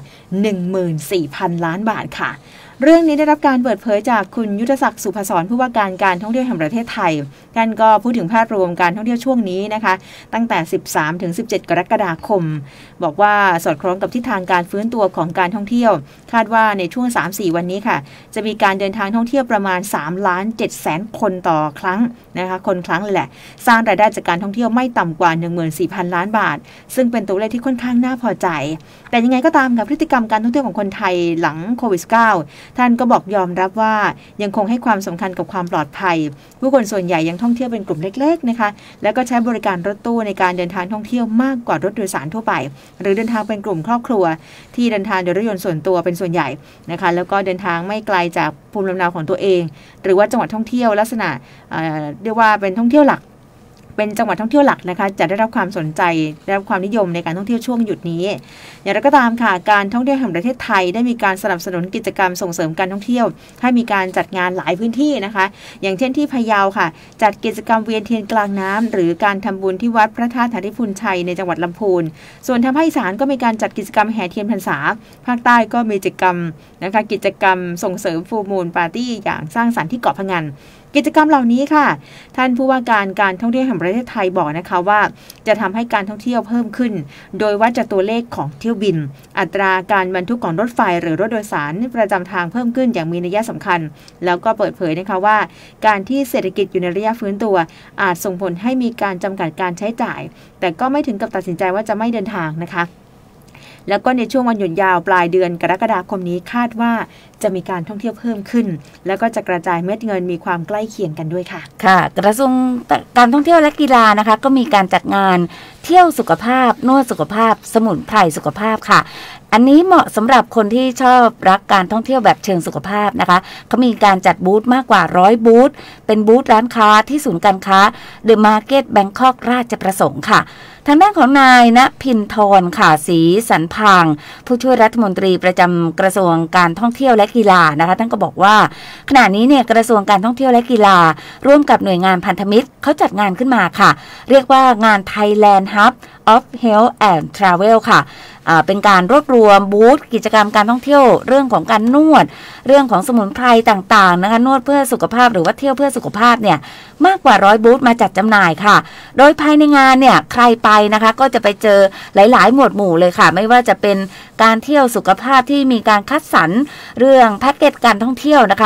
14,000 ล้านบาทค่ะเรื่องนี้ได้รับการเปิดเผยจากคุณยุทธศักดิ์สุภศรผู้ว่าการท่องเที่ยวแห่งประเทศไทยท่านก็พูดถึงภาพรวมการท่องเที่ยวช่วงนี้นะคะตั้งแต่ 13-17 กรกฎาคมบอกว่าสอดคล้องกับทิศทางการฟื้นตัวของการท่องเที่ยวคาดว่าในช่วง 3-4 วันนี้ค่ะจะมีการเดินทางท่องเที่ยวประมาณ 3,700,000 คนต่อครั้งนะคะคนครั้งเลยแหละสร้างรายได้จากการท่องเที่ยวไม่ต่ำกว่า 14,000 ล้านบาทซึ่งเป็นตัวเลขที่ค่อนข้างน่าพอใจแต่ยังไงก็ตามกับพฤติกรรมการท่องเที่ยวของคนไทยหลังโควิด -19 ท่านก็บอกยอมรับว่ายังคงให้ความสำคัญกับความปลอดภัยผู้คนส่วนใหญ่ยังท่องเที่ยวเป็นกลุ่มเล็กๆนะคะแล้วก็ใช้บริการรถตู้ในการเดินทางท่องเที่ยวมากกว่ารถโดยสารทั่วไปหรือเดินทางเป็นกลุ่มครอบครัวที่เดินทางโดยรถยนต์ส่วนตัวเป็นส่วนใหญ่นะคะแล้วก็เดินทางไม่ไกลจากภูมิลำเนาของตัวเองหรือว่าจังหวัดท่องเที่ยวลักษณะเรียกว่าเป็นท่องเที่ยวหลักเป็นจังหวัดท่องเที่ยวหลักนะคะจะได้รับความสนใจได้รับความนิยมในการท่องเที่ยวช่วงหยุดนี้อย่างไรก็ตามค่ะการท่องเที่ยวแห่งประเทศไทยได้มีการสนับสนุนกิจกรรมส่งเสริมการท่องเที่ยวให้มีการจัดงานหลายพื้นที่นะคะอย่างเช่นที่พะเยาค่ะจัดกิจกรรมเวียนเทียนกลางน้ำหรือการทำบุญที่วัดพระธาตุธาริพุนชัยในจังหวัดลำพูนส่วนทางภาคอีสานก็มีการจัดกิจกรรมแห่เทียนพรรษาภาคใต้ก็มีกิจกรรมนะคะกิจกรรมส่งเสริมฟูลมูนปาร์ตี้อย่างสร้างสรรค์ที่เกาะพะงันกิจกรรมเหล่านี้ค่ะท่านผู้ว่าการท่องเที่ยวแห่งประเทศไทยบอกนะคะว่าจะทำให้การท่องเที่ยวเพิ่มขึ้นโดยวัดจากตัวเลขของเที่ยวบินอัตราการบรรทุกของรถไฟหรือรถโดยสารประจำทางเพิ่มขึ้นอย่างมีนัยสำคัญแล้วก็เปิดเผยนะคะว่าการที่เศรษฐกิจอยู่ในระยะฟื้นตัวอาจส่งผลให้มีการจำกัดการใช้จ่ายแต่ก็ไม่ถึงกับตัดสินใจว่าจะไม่เดินทางนะคะแล้วก็ในช่วงวันหยุดยาวปลายเดือนกรกฎาคมนี้คาดว่าจะมีการท่องเที่ยวเพิ่มขึ้นแล้วก็จะกระจายเม็ดเงินมีความใกล้เคียงกันด้วยค่ะค่ะกระทรวงการท่องเที่ยวและกีฬานะคะก็มีการจัดงานเที่ยวสุขภาพนวดสุขภาพสมุนไพรสุขภาพค่ะอันนี้เหมาะสำหรับคนที่ชอบรักการท่องเที่ยวแบบเชิงสุขภาพนะคะเขามีการจัดบูธมากกว่า100บูธเป็นบูธร้านค้าที่ศูนย์การค้า The Market Bangkok ราชประสงค์ค่ะทางด้านของนายณพินทรค่ะศรีสันพางผู้ช่วยรัฐมนตรีประจำกระทรวงการท่องเที่ยวและกีฬานะคะท่านก็บอกว่าขณะนี้เนี่ยกระทรวงการท่องเที่ยวและกีฬาร่วมกับหน่วยงานพันธมิตรเขาจัดงานขึ้นมาค่ะเรียกว่างาน Thailand Hub of Health and Travel ค่ะเป็นการรวบรวมบูธกิจกรรมการท่องเที่ยวเรื่องของการนวดเรื่องของสมุนไพรต่างๆนะคะนวดเพื่อสุขภาพหรือว่าเที่ยวเพื่อสุขภาพเนี่ยมากกว่า100บูธมาจัดจำหน่ายค่ะโดยภายในงานเนี่ยใครไปนะคะก็จะไปเจอหลายๆหมวดหมู่เลยค่ะไม่ว่าจะเป็นการเที่ยวสุขภาพที่มีการคัดสรรเรื่องแพ็กเกจการท่องเที่ยวนะคะ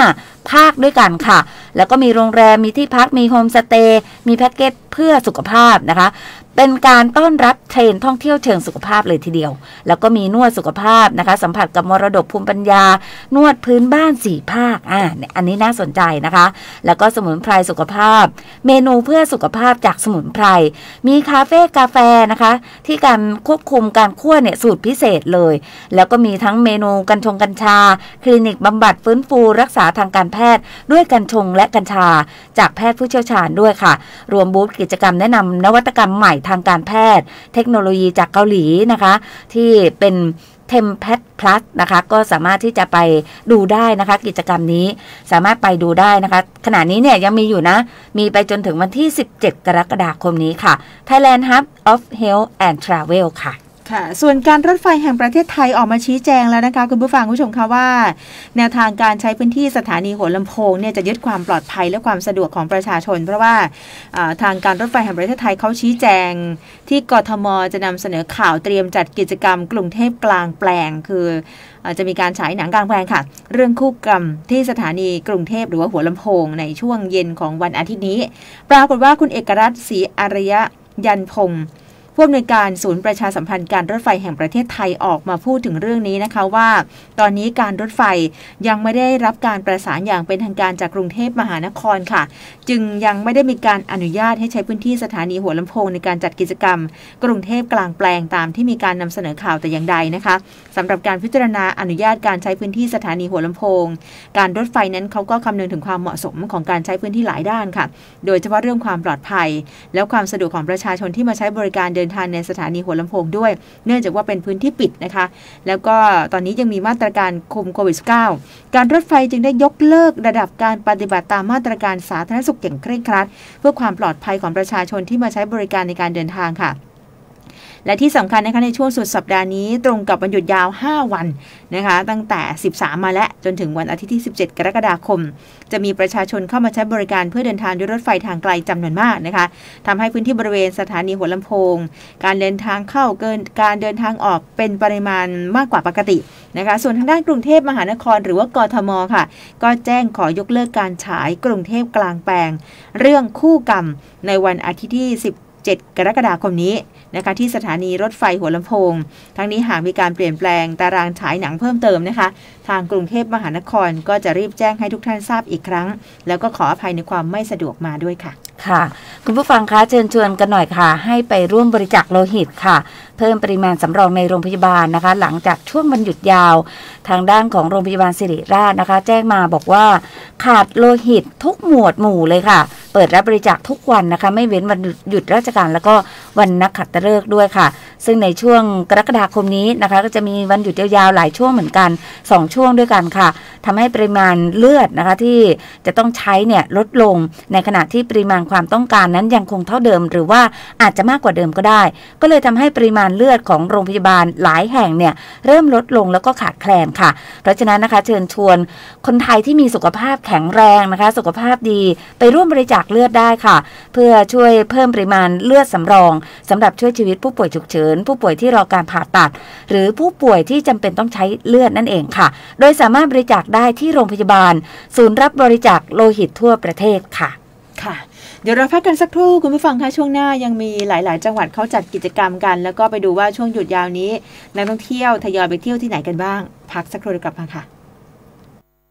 5ภาคด้วยกันค่ะแล้วก็มีโรงแรมมีที่พักมีโฮมสเตย์มีแพ็กเกจเพื่อสุขภาพนะคะเป็นการต้อนรับเทรนท่องเที่ยวเชิงสุขภาพเลยทีเดียวแล้วก็มีนวดสุขภาพนะคะสัมผัสกับมรดกภูมิปัญญานวดพื้นบ้าน4ภาคอันนี้น่าสนใจนะคะแล้วก็สมุนไพรสุขภาพเมนูเพื่อสุขภาพจากสมุนไพรมีคาเฟ่กาแฟนะคะที่การควบคุมการคั่วเนี่ยสูตรพิเศษเลยแล้วก็มีทั้งเมนูกัญชาคลินิกบำบัดฟื้นฟูรักษาทางการแพทย์ด้วยกัญชงและกัญชาจากแพทย์ผู้เชี่ยวชาญด้วยค่ะรวมบูธกิจกรรมแนะนำนวัตกรรมใหม่ทางการแพทย์เทคโนโลยีจากเกาหลีนะคะที่เป็นเทมแพทพลัสนะคะก็สามารถที่จะไปดูได้นะคะกิจกรรมนี้สามารถไปดูได้นะคะขณะนี้เนี่ยยังมีอยู่นะมีไปจนถึงวันที่17กรกฎาคมนี้ค่ะ Thailand Hub of Health and Travel ค่ะค่ะส่วนการรถไฟแห่งประเทศไทยออกมาชี้แจงแล้วนะคะคุณผู้ฟังผู้ชมคะว่าแนวทางการใช้พื้นที่สถานีหัวลำโพงเนี่ยจะยึดความปลอดภัยและความสะดวกของประชาชนเพราะว่าทางการรถไฟแห่งประเทศไทยเขาชี้แจงที่กทมจะนำเสนอข่าวเตรียมจัดกิจกรรมกรุงเทพกลางแปลงคือจะมีการฉายหนังกลางแปลงค่ะเรื่องคู่กรรมที่สถานีกรุงเทพหรือว่าหัวลำโพงในช่วงเย็นของวันอาทิตย์นี้ปรากฏว่าคุณเอกรัตน์ศรีอารยยันพงศ์ผู้อำนวยการศูนย์ประชาสัมพันธ์การรถไฟแห่งประเทศไทยออกมาพูดถึงเรื่องนี้นะคะว่าตอนนี้การรถไฟยังไม่ได้รับการประสานอย่างเป็นทางการจากกรุงเทพมหานครค่ะจึงยังไม่ได้มีการอนุญาตให้ใช้พื้นที่สถานีหัวลำโพงในการจัดกิจกรรมกรุงเทพกลางแปลงตามที่มีการนำเสนอข่าวแต่อย่างใดนะคะสำหรับการพิจารณาอนุญาตการใช้พื้นที่สถานีหัวลำโพงการรถไฟนั้นเขาก็คำนึงถึงความเหมาะสมของการใช้พื้นที่หลายด้านค่ะโดยเฉพาะเรื่องความปลอดภัยและความสะดวกของประชาชนที่มาใช้บริการเดินทางในสถานีหัวลำโพงด้วยเนื่องจากว่าเป็นพื้นที่ปิดนะคะแล้วก็ตอนนี้ยังมีมาตรการคุมโควิด -19 การรถไฟจึงได้ยกเลิกระดับการปฏิบัติตามมาตรการสาธารณสุขอย่างเคร่งครัดเพื่อความปลอดภัยของประชาชนที่มาใช้บริการในการเดินทางค่ะและที่สำคัญนะคะในช่วงสุดสัปดาห์นี้ตรงกับวันหยุดยาว5วันนะคะตั้งแต่13มาและจนถึงวันอาทิตย์ที่17กรกฎาคมจะมีประชาชนเข้ามาใช้บริการเพื่อเดินทางด้วยรถไฟทางไกลจำนวนมากนะคะทำให้พื้นที่บริเวณสถานีหัวลำโพงการเดินทางเข้าเกินการเดินทางออกเป็นปริมาณมากกว่าปกตินะคะส่วนทางด้านกรุงเทพมหานครหรือว่ากทมค่ะก็แจ้งขอยกเลิกการฉายกรุงเทพกลางแปลงเรื่องคู่กรรมในวันอาทิตย์ที่17กรกฎาคมนี้นะคะที่สถานีรถไฟหัวลำโพงทั้งนี้หากมีการเปลี่ยนแปลงตารางฉายหนังเพิ่มเติมนะคะทางกรุงเทพมหานครก็จะรีบแจ้งให้ทุกท่านทราบอีกครั้งแล้วก็ขออภัยในความไม่สะดวกมาด้วยค่ะค่ะคุณผู้ฟังคะเชิญชวนกันหน่อยค่ะให้ไปร่วมบริจาคโลหิตค่ะเพิ่มปริมาณสำรองในโรงพยาบาลนะคะหลังจากช่วงวันหยุดยาวทางด้านของโรงพยาบาลศิริราชนะคะแจ้งมาบอกว่าขาดโลหิตทุกหมวดหมู่เลยค่ะเปิดรับบริจาคทุกวันนะคะไม่เว้นวันหยุดราชการแล้วก็วันนักขัตฤกษ์ด้วยค่ะซึ่งในช่วงกรกฎาคมนี้นะคะก็จะมีวันหยุดยาวๆหลายช่วงเหมือนกัน2ช่วงด้วยกันค่ะทำให้ปริมาณเลือดนะคะที่จะต้องใช้เนี่ยลดลงในขณะที่ปริมาณความต้องการนั้นยังคงเท่าเดิมหรือว่าอาจจะมากกว่าเดิมก็ได้ก็เลยทำให้ปริมาณเลือดของโรงพยาบาลหลายแห่งเนี่ยเริ่มลดลงแล้วก็ขาดแคลนค่ะเพราะฉะนั้นนะคะเชิญชวนคนไทยที่มีสุขภาพแข็งแรงนะคะสุขภาพดีไปร่วมบริจาคเลือดได้ค่ะเพื่อช่วยเพิ่มปริมาณเลือดสำรองสำหรับช่วยชีวิตผู้ป่วยฉุกเฉินผู้ป่วยที่รอการผ่าตัดหรือผู้ป่วยที่จำเป็นต้องใช้เลือดนั่นเองค่ะโดยสามารถบริจาคได้ที่โรงพยาบาลศูนย์รับบริจาคโลหิตทั่วประเทศค่ะค่ะเดี๋ยวเราพักกันสักครู่คุณผู้ฟังคะช่วงหน้ายังมีหลายๆจังหวัดเขาจัดกิจกรรมกันแล้วก็ไปดูว่าช่วงหยุดยาวนี้นักท่องเที่ยวทยอยไปเที่ยวที่ไหนกันบ้างพักสักครู่กลับมาค่ะ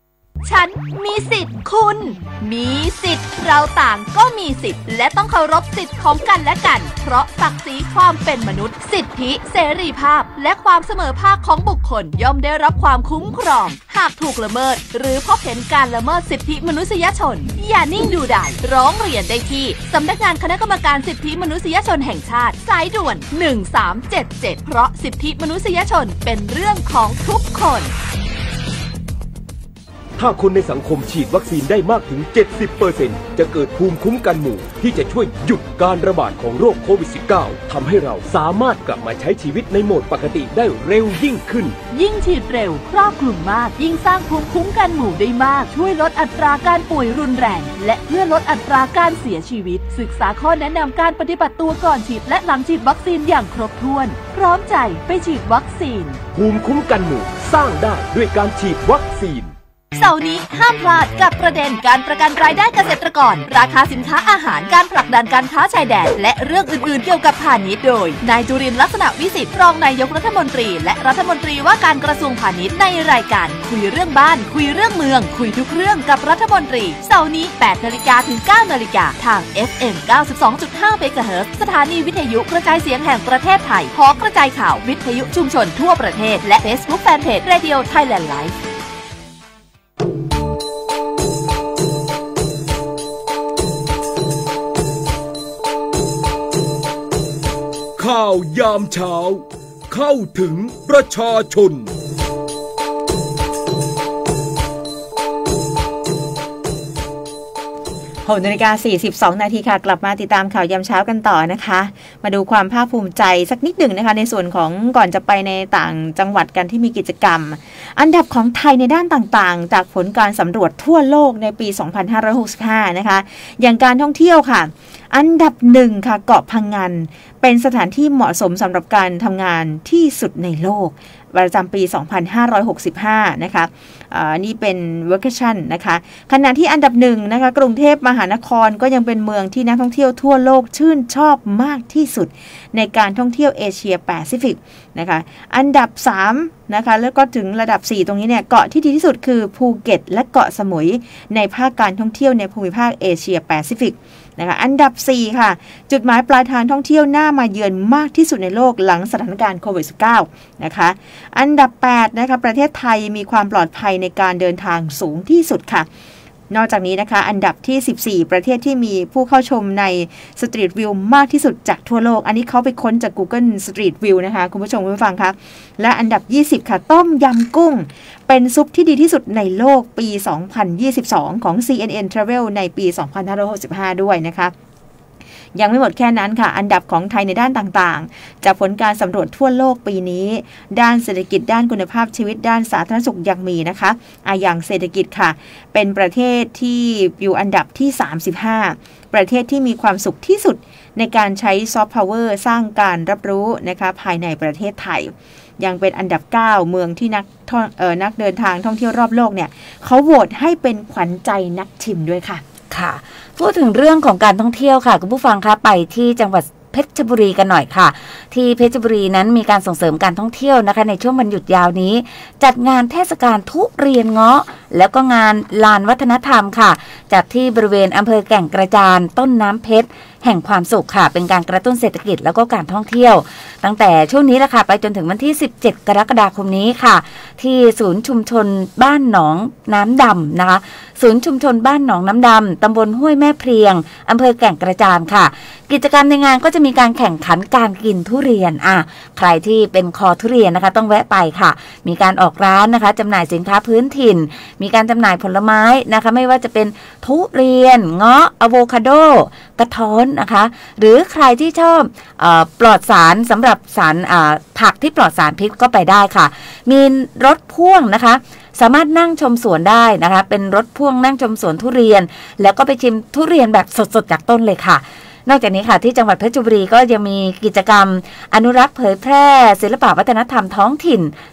ฉันมีสิทธิ์คุณมีสิทธิ์เราต่างก็มีสิทธิ์และต้องเคารพสิทธิ์ของกันและกันเพราะศักดิ์ศรีความเป็นมนุษย์สิทธิเสรีภาพและความเสมอภาคของบุคคลย่อมได้รับความคุ้มครองหากถูกละเมิดหรือพบเห็นการละเมิดสิทธิมนุษยชนอย่านิ่งดูดายร้องเรียนได้ที่สำนักงานคณะกรรมการสิทธิมนุษยชนแห่งชาติสายด่วน1377เพราะสิทธิมนุษยชนเป็นเรื่องของทุกคนถ้าคนในสังคมฉีดวัคซีนได้มากถึง 70% จะเกิดภูมิคุ้มกันหมู่ที่จะช่วยหยุดการระบาดของโรคโควิด -19 ทำให้เราสามารถกลับมาใช้ชีวิตในโหมดปกติได้เร็วยิ่งขึ้นยิ่งฉีดเร็วครอบคลุมมากยิ่งสร้างภูมิคุ้มกันหมู่ได้มากช่วยลดอัตราการป่วยรุนแรงและเพื่อลดอัตราการเสียชีวิตศึกษาข้อแนะนำการปฏิบัติตัวก่อนฉีดและหลังฉีดวัคซีนอย่างครบถ้วนพร้อมใจไปฉีดวัคซีนภูมิคุ้มกันหมู่สร้างได้ด้วยการฉีดวัคซีนเสาร์นี้ห้ามพลาดกับประเด็นการประกันรายได้เกษตรกรราคาสินค้าอาหารการผลักดันการค้าชายแดนและเรื่องอื่นๆเกี่ยวกับพาณิชย์โดยนายจุรินทร์ลักษณะวิสิทธิ์รองนายกรัฐมนตรีและรัฐมนตรีว่าการกระทรวงพาณิชย์ในรายการคุยเรื่องบ้านคุยเรื่องเมืองคุยทุกเรื่องกับรัฐมนตรีเสาร์นี้ 8 นาฬิกาถึง 9 นาฬิกาทาง FM 92.5 เมกะเฮิรตซ์สถานีวิทยุกระจายเสียงแห่งประเทศไทยหอกระจายข่าววิทยุชุมชนทั่วประเทศและ Facebook Fanpage Radio Thailand Live ข่าวยามเช้าเข้าถึงประชาชน 6:42 นาทีค่ะกลับมาติดตามข่าวยามเช้ากันต่อนะคะมาดูความภาคภูมิใจสักนิดหนึ่งนะคะในส่วนของก่อนจะไปในต่างจังหวัดกันที่มีกิจกรรมอันดับของไทยในด้านต่างๆจากผลการสำรวจทั่วโลกในปี 2565 นะคะอย่างการท่องเที่ยวค่ะอันดับ1ค่ะเกาะพังงานเป็นสถานที่เหมาะสมสำหรับการทำงานที่สุดในโลกประจำปี 2565 นะคะนี่เป็น vacation นะคะขณะที่อันดับ1นะคะกรุงเทพมหานครก็ยังเป็นเมืองที่นักท่องเที่ยวทั่วโลกชื่นชอบมากที่สุดในการท่องเที่ยวเอเชียแปซิฟิกนะคะอันดับ3นะคะแล้วก็ถึงระดับ4ตรงนี้เนี่ยเกาะที่ดีที่สุดคือภูเก็ตและเกาะสมุยในภาคการท่องเที่ยวในภูมิภาคเอเชียแปซิฟิกนะคะอันดับ4ค่ะจุดหมายปลายทางท่องเที่ยวน่ามาเยือนมากที่สุดในโลกหลังสถานการณ์โควิด -19 นะคะอันดับ8นะคะประเทศไทยมีความปลอดภัยในการเดินทางสูงที่สุดค่ะนอกจากนี้นะคะอันดับที่14ประเทศที่มีผู้เข้าชมใน Street View มากที่สุดจากทั่วโลกอันนี้เขาไปค้นจาก Google Street View นะคะคุณผู้ชมคุณผู้ฟังคะและอันดับ20ค่ะต้มยำกุ้งเป็นซุปที่ดีที่สุดในโลกปี 2022 ของ CNN Travel ในปี 2565 ด้วยนะคะยังไม่หมดแค่นั้นค่ะอันดับของไทยในด้านต่างๆจากผลการสำรวจทั่วโลกปีนี้ด้านเศรษฐกิจด้านคุณภาพชีวิตด้านสาธารณสุขยังมีนะคะอย่างเศรษฐกิจค่ะเป็นประเทศที่อยู่อันดับที่35ประเทศที่มีความสุขที่สุดในการใช้ซอฟต์พาวเวอร์สร้างการรับรู้นะคะภายในประเทศไทยยังเป็นอันดับ9เมืองที่นักเดินทางท่องเที่ยวรอบโลกเนี่ยเขาโหวตให้เป็นขวัญใจนักชิมด้วยค่ะค่ะพูดถึงเรื่องของการท่องเที่ยวค่ะคุณผู้ฟังคะไปที่จังหวัดเพชรบุรีกันหน่อยค่ะที่เพชรบุรีนั้นมีการส่งเสริมการท่องเที่ยวนะคะในช่วงวันหยุดยาวนี้จัดงานเทศกาลทุเรียนเงาะแล้วก็งานลานวัฒนธรรมค่ะจัดที่บริเวณอำเภอแก่งกระจานต้นน้ำเพชรแห่งความสุขค่ะเป็นการกระตุ้นเศรษฐกิจแล้วก็การท่องเที่ยวตั้งแต่ช่วงนี้แหละค่ะไปจนถึงวันที่17กรกฎาคมนี้ค่ะที่ศูนย์ชุมชนบ้านหนองน้ำดำนะคะศูนย์ชุมชนบ้านหนองน้ำดำตำบลห้วยแม่เพลียงอำเภอแก่งกระจานค่ะกิจกรรมในงานก็จะมีการแข่งขันการกินทุเรียนใครที่เป็นคอทุเรียนนะคะต้องแวะไปค่ะมีการออกร้านนะคะจำหน่ายสินค้าพื้นถิ่นมีการจำหน่ายผลไม้นะคะไม่ว่าจะเป็นทุเรียนเงาะอะโวคาโดกระท้อนนะคะหรือใครที่ชอบปลอดสารสำหรับสารผักที่ปลอดสารพิษก็ไปได้ค่ะมีรถพ่วงนะคะสามารถนั่งชมสวนได้นะคะเป็นรถพ่วงนั่งชมสวนทุเรียนแล้วก็ไปชิมทุเรียนแบบสดๆจากต้นเลยค่ะนอกจากนี้ค่ะที่จังหวัดเพชรบุรีก็ยังมีกิจกรรมอนุรักษ์เผยแพร่ศิลปวัฒนธรรมท้องถิ่น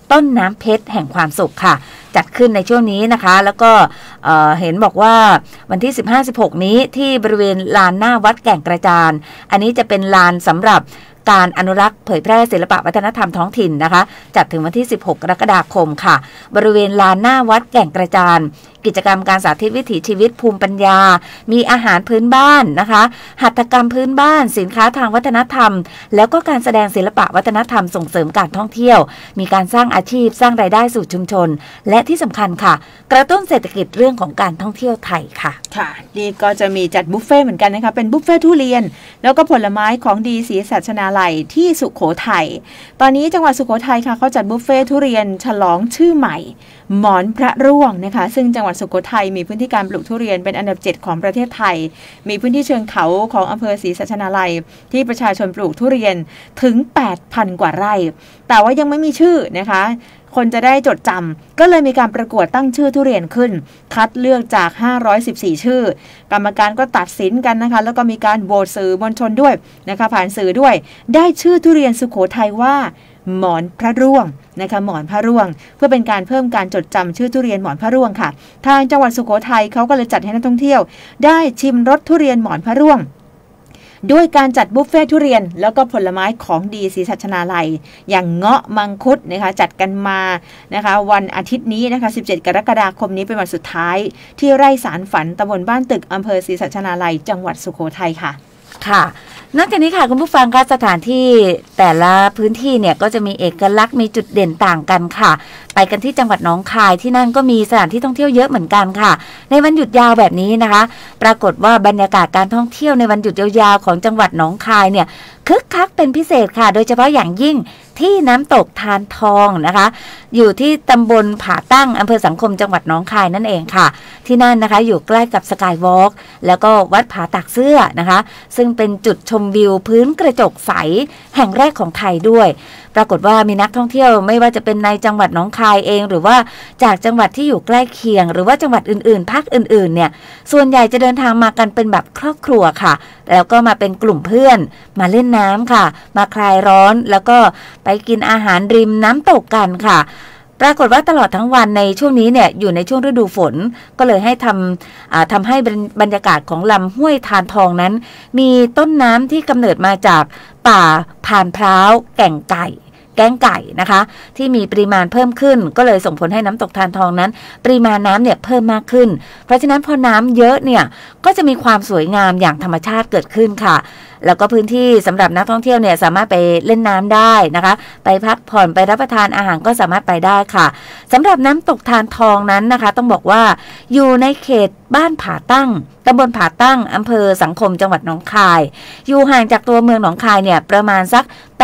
ต้นน้ำเพชรแห่งความสุขค่ะจัดขึ้นในช่วงนี้นะคะแล้วก็เห็นบอกว่าวันที่ 15-16 นี้ที่บริเวณลานหน้าวัดแก่งกระจานอันนี้จะเป็นลานสำหรับการอนุรักษ์เผยแพร่ศิลปะวัฒนธรรมท้องถิ่นนะคะจัดถึงวันที่16 กรกฎาคมค่ะบริเวณลานหน้าวัดแก่งกระจานกิจกรรมการสาธิตวิถีชีวิตภูมิปัญญามีอาหารพื้นบ้านนะคะหัตถกรรมพื้นบ้านสินค้าทางวัฒนธรรมแล้วก็การแสดงศิลปะวัฒนธรรมส่งเสริมการท่องเที่ยวมีการสร้างอาชีพสร้างรายได้สู่ชุมชนและที่สำคัญค่ะกระตุ้นเศรษฐกิจเรื่องของการท่องเที่ยวไทยค่ะค่ะนี่ก็จะมีจัดบุฟเฟ่เหมือนกันนะคะเป็นบุฟเฟ่ทุเรียนแล้วก็ผลไม้ของดีศรีสัชนาลัยที่สุโขทัยตอนนี้จังหวัดสุโขทัยค่ะเขาจัดบุฟเฟ่ทุเรียนฉลองชื่อใหม่หมอนพระร่วงนะคะซึ่งจังหวัดสุโขทัยมีพื้นที่การปลูกทุเรียนเป็นอันดับ7ของประเทศไทยมีพื้นที่เชิงเขาของอำเภอศรีสัชนาลัยที่ประชาชนปลูกทุเรียนถึง 8,000 กว่าไร่แต่ว่ายังไม่มีชื่อนะคะคนจะได้จดจำก็เลยมีการประกวดตั้งชื่อทุเรียนขึ้นคัดเลือกจาก514ชื่อกรรมการก็ตัดสินกันนะคะแล้วก็มีการโหวตสื่อมวลชนด้วยนะคะผ่านสื่อด้วยได้ชื่อทุเรียนสุโขทัยว่าหมอนพระร่วงนะคะหมอนพระร่วงเพื่อเป็นการเพิ่มการจดจำชื่อทุเรียนหมอนพระร่วงค่ะทางจังหวัดสุโขทัยเขาก็เลยจัดให้นักท่องเที่ยวได้ชิมรสทุเรียนหมอนพระร่วงด้วยการจัดบุฟเฟ่ทุเรียนแล้วก็ผลไม้ของดีศรีสัชนาลัยอย่างเงาะมังคุดนะคะจัดกันมานะคะวันอาทิตย์นี้นะคะ17 กรกฎาคมนี้เป็นวันสุดท้ายที่ไร่สารฝันตำบลบ้านตึกอำเภอศรีสัชนาลัยจังหวัดสุโขทัยค่ะค่ะนอกจากนี้ค่ะคุณผู้ฟังคะสถานที่แต่ละพื้นที่เนี่ยก็จะมีเอกลักษณ์มีจุดเด่นต่างกันค่ะไปกันที่จังหวัดหนองคายที่นั่นก็มีสถานที่ท่องเที่ยวเยอะเหมือนกันค่ะในวันหยุดยาวแบบนี้นะคะปรากฏว่าบรรยากาศการท่องเที่ยวในวันหยุดยาวๆของจังหวัดหนองคายเนี่ยคึกคักเป็นพิเศษค่ะโดยเฉพาะอย่างยิ่งที่น้ำตกทานทองนะคะอยู่ที่ตำบลผาตั้งอำเภอสังคมจังหวัดหนองคายนั่นเองค่ะที่นั่นนะคะอยู่ใกล้กับสกายวอล์กแล้วก็วัดผาตักเสื้อนะคะซึ่งเป็นจุดชมวิวพื้นกระจกใสแห่งแรกของไทยด้วยปรากฏว่ามีนักท่องเที่ยวไม่ว่าจะเป็นในจังหวัดหนองคายเองหรือว่าจากจังหวัดที่อยู่ใกล้เคียงหรือว่าจังหวัดอื่นๆภาคอื่นๆเนี่ยส่วนใหญ่จะเดินทางมากันเป็นแบบครอบครัวค่ะแล้วก็มาเป็นกลุ่มเพื่อนมาเล่นน้ำค่ะมาคลายร้อนแล้วก็ไปกินอาหารริมน้ำตกกันค่ะปรากฏว่าตลอดทั้งวันในช่วงนี้เนี่ยอยู่ในช่วงฤดูฝนก็เลยให้ทำให้บรรยากาศของลำห้วยทานทองนั้นมีต้นน้ำที่กำเนิดมาจากป่าพานพร้าวแก่งไก่นะคะที่มีปริมาณเพิ่มขึ้นก็เลยส่งผลให้น้ำตกทานทองนั้นปริมาณน้ำเนี่ยเพิ่มมากขึ้นเพราะฉะนั้นพอน้ำเยอะเนี่ยก็จะมีความสวยงามอย่างธรรมชาติเกิดขึ้นค่ะแล้วก็พื้นที่สำหรับนักท่องเที่ยวเนี่ยสามารถไปเล่นน้ำได้นะคะไปพักผ่อนไปรับประทานอาหารก็สามารถไปได้ค่ะสำหรับน้ำตกทานทองนั้นนะคะต้องบอกว่าอยู่ในเขตบ้านผาตั้งตำบลผาตั้งอำเภอสังคมจังหวัดหนองคายอยู่ห่างจากตัวเมืองหนองคายเนี่ยประมาณสัก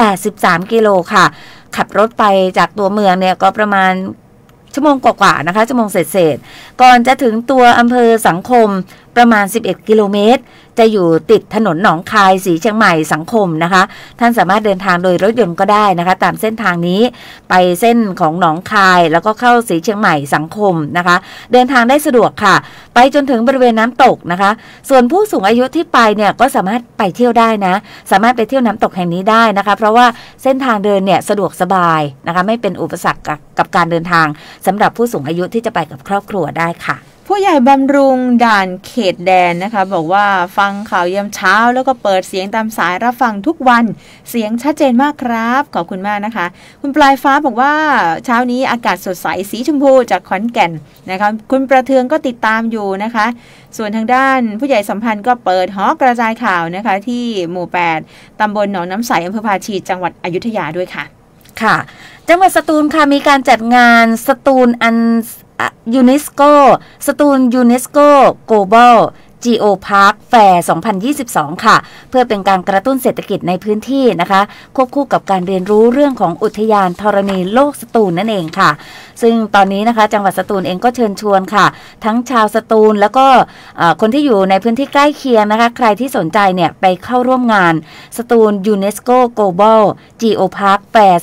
83 กิโลค่ะขับรถไปจากตัวเมืองเนี่ยก็ประมาณชั่วโมงกว่าๆนะคะชั่วโมงเศษก่อนจะถึงตัวอำเภอสังคมประมาณ11 กิโลเมตรจะอยู่ติดถนนหนองคายสีเชียงใหม่สังคมนะคะท่านสามารถเดินทางโดยรถยนต์ก็ได้นะคะตามเส้นทางนี้ไปเส้นของหนองคายแล้วก็เข้าสีเชียงใหม่สังคมนะคะเดินทางได้สะดวกค่ะไปจนถึงบริเวณน้ำตกนะคะส่วนผู้สูงอายุที่ไปเนี่ยก็สามารถไปเที่ยวได้นะสามารถไปเที่ยวน้ำตกแห่งนี้ได้นะคะเพราะว่าเส้นทางเดินเนี่ยสะดวกสบายนะคะไม่เป็นอุปสรรคกับการเดินทางสำหรับผู้สูงอายุที่จะไปกับครอบครัวได้ค่ะผู้ใหญ่บำรุงด่านเขตแดนนะคะบอกว่าฟังข่าวยามเช้าแล้วก็เปิดเสียงตามสายรับฟังทุกวันเสียงชัดเจนมากครับขอบคุณมากนะคะคุณปลายฟ้าบอกว่าเช้านี้อากาศสดใสสีชมพูจากขอนแก่นนะคะคุณประเทืองก็ติดตามอยู่นะคะส่วนทางด้านผู้ใหญ่สัมพันธ์ก็เปิดหอกระจายข่าวนะคะที่หมู่8ตำบลหนองน้ำใสอำเภอภาชีจังหวัดอยุธยาด้วยค่ะค่ะจังหวัดสตูลค่ะมีการจัดงานสตูลยูเนสโกสตูลยูเนสโก Global Geo Park Fair 2022 ค่ะเพื่อเป็นการกระตุ้นเศรษฐกิจในพื้นที่นะคะควบคู่กับการเรียนรู้เรื่องของอุทยานธรณีโลกสตูลนั่นเองค่ะซึ่งตอนนี้นะคะจังหวัดสตูลเองก็เชิญชวนค่ะทั้งชาวสตูลแล้วก็คนที่อยู่ในพื้นที่ใกล้เคียงนะคะใครที่สนใจเนี่ยไปเข้าร่วมงานสตูลยูเนสโก Global Geo Park Fair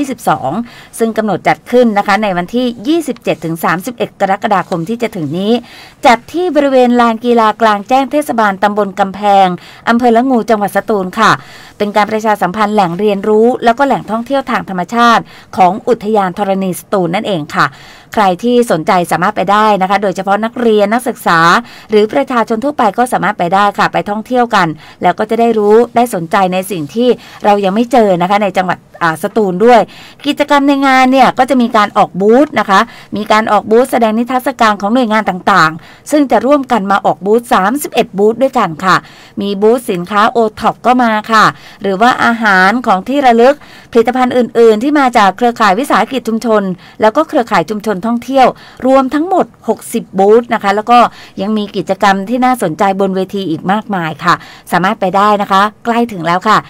2022 ซึ่งกำหนดจัดขึ้นนะคะในวันที่ 27-31 กรกฎาคมที่จะถึงนี้จัดที่บริเวณลานกีฬากลลางแจ้งเทศบาลตำบลกำแพงอำเภอละงูจังหวัดสตูลค่ะเป็นการประชาสัมพันธ์แหล่งเรียนรู้แล้วก็แหล่งท่องเที่ยวทางธรรมชาติของอุทยานธรณีสตูลนั่นเองค่ะใครที่สนใจสามารถไปได้นะคะโดยเฉพาะนักเรียนนักศึกษาหรือประชาชนทั่วไปก็สามารถไปได้ค่ะไปท่องเที่ยวกันแล้วก็จะได้รู้ได้สนใจในสิ่งที่เรายังไม่เจอนะคะในจังหวัดสตูลด้วยกิจกรรมในงานเนี่ยก็จะมีการออกบูธนะคะมีการออกบูธแสดงนิทรรศการของหน่วยงานต่างๆซึ่งจะร่วมกันมาออกบูธ31บูธด้วยกันค่ะมีบูธสินค้าโอท็อปก็มาค่ะหรือว่าอาหารของที่ระลึกผลิตภัณฑ์อื่นๆที่มาจากเครือข่ายวิสาหกิจชุมชนแล้วก็เครือข่ายชุมชนท่องเที่ยวรวมทั้งหมด60บูธนะคะแล้วก็ยังมีกิจกรรมที่น่าสนใจบนเวทีอีกมากมายค่ะสามารถไปได้นะคะใกล้ถึงแล้วค่ะ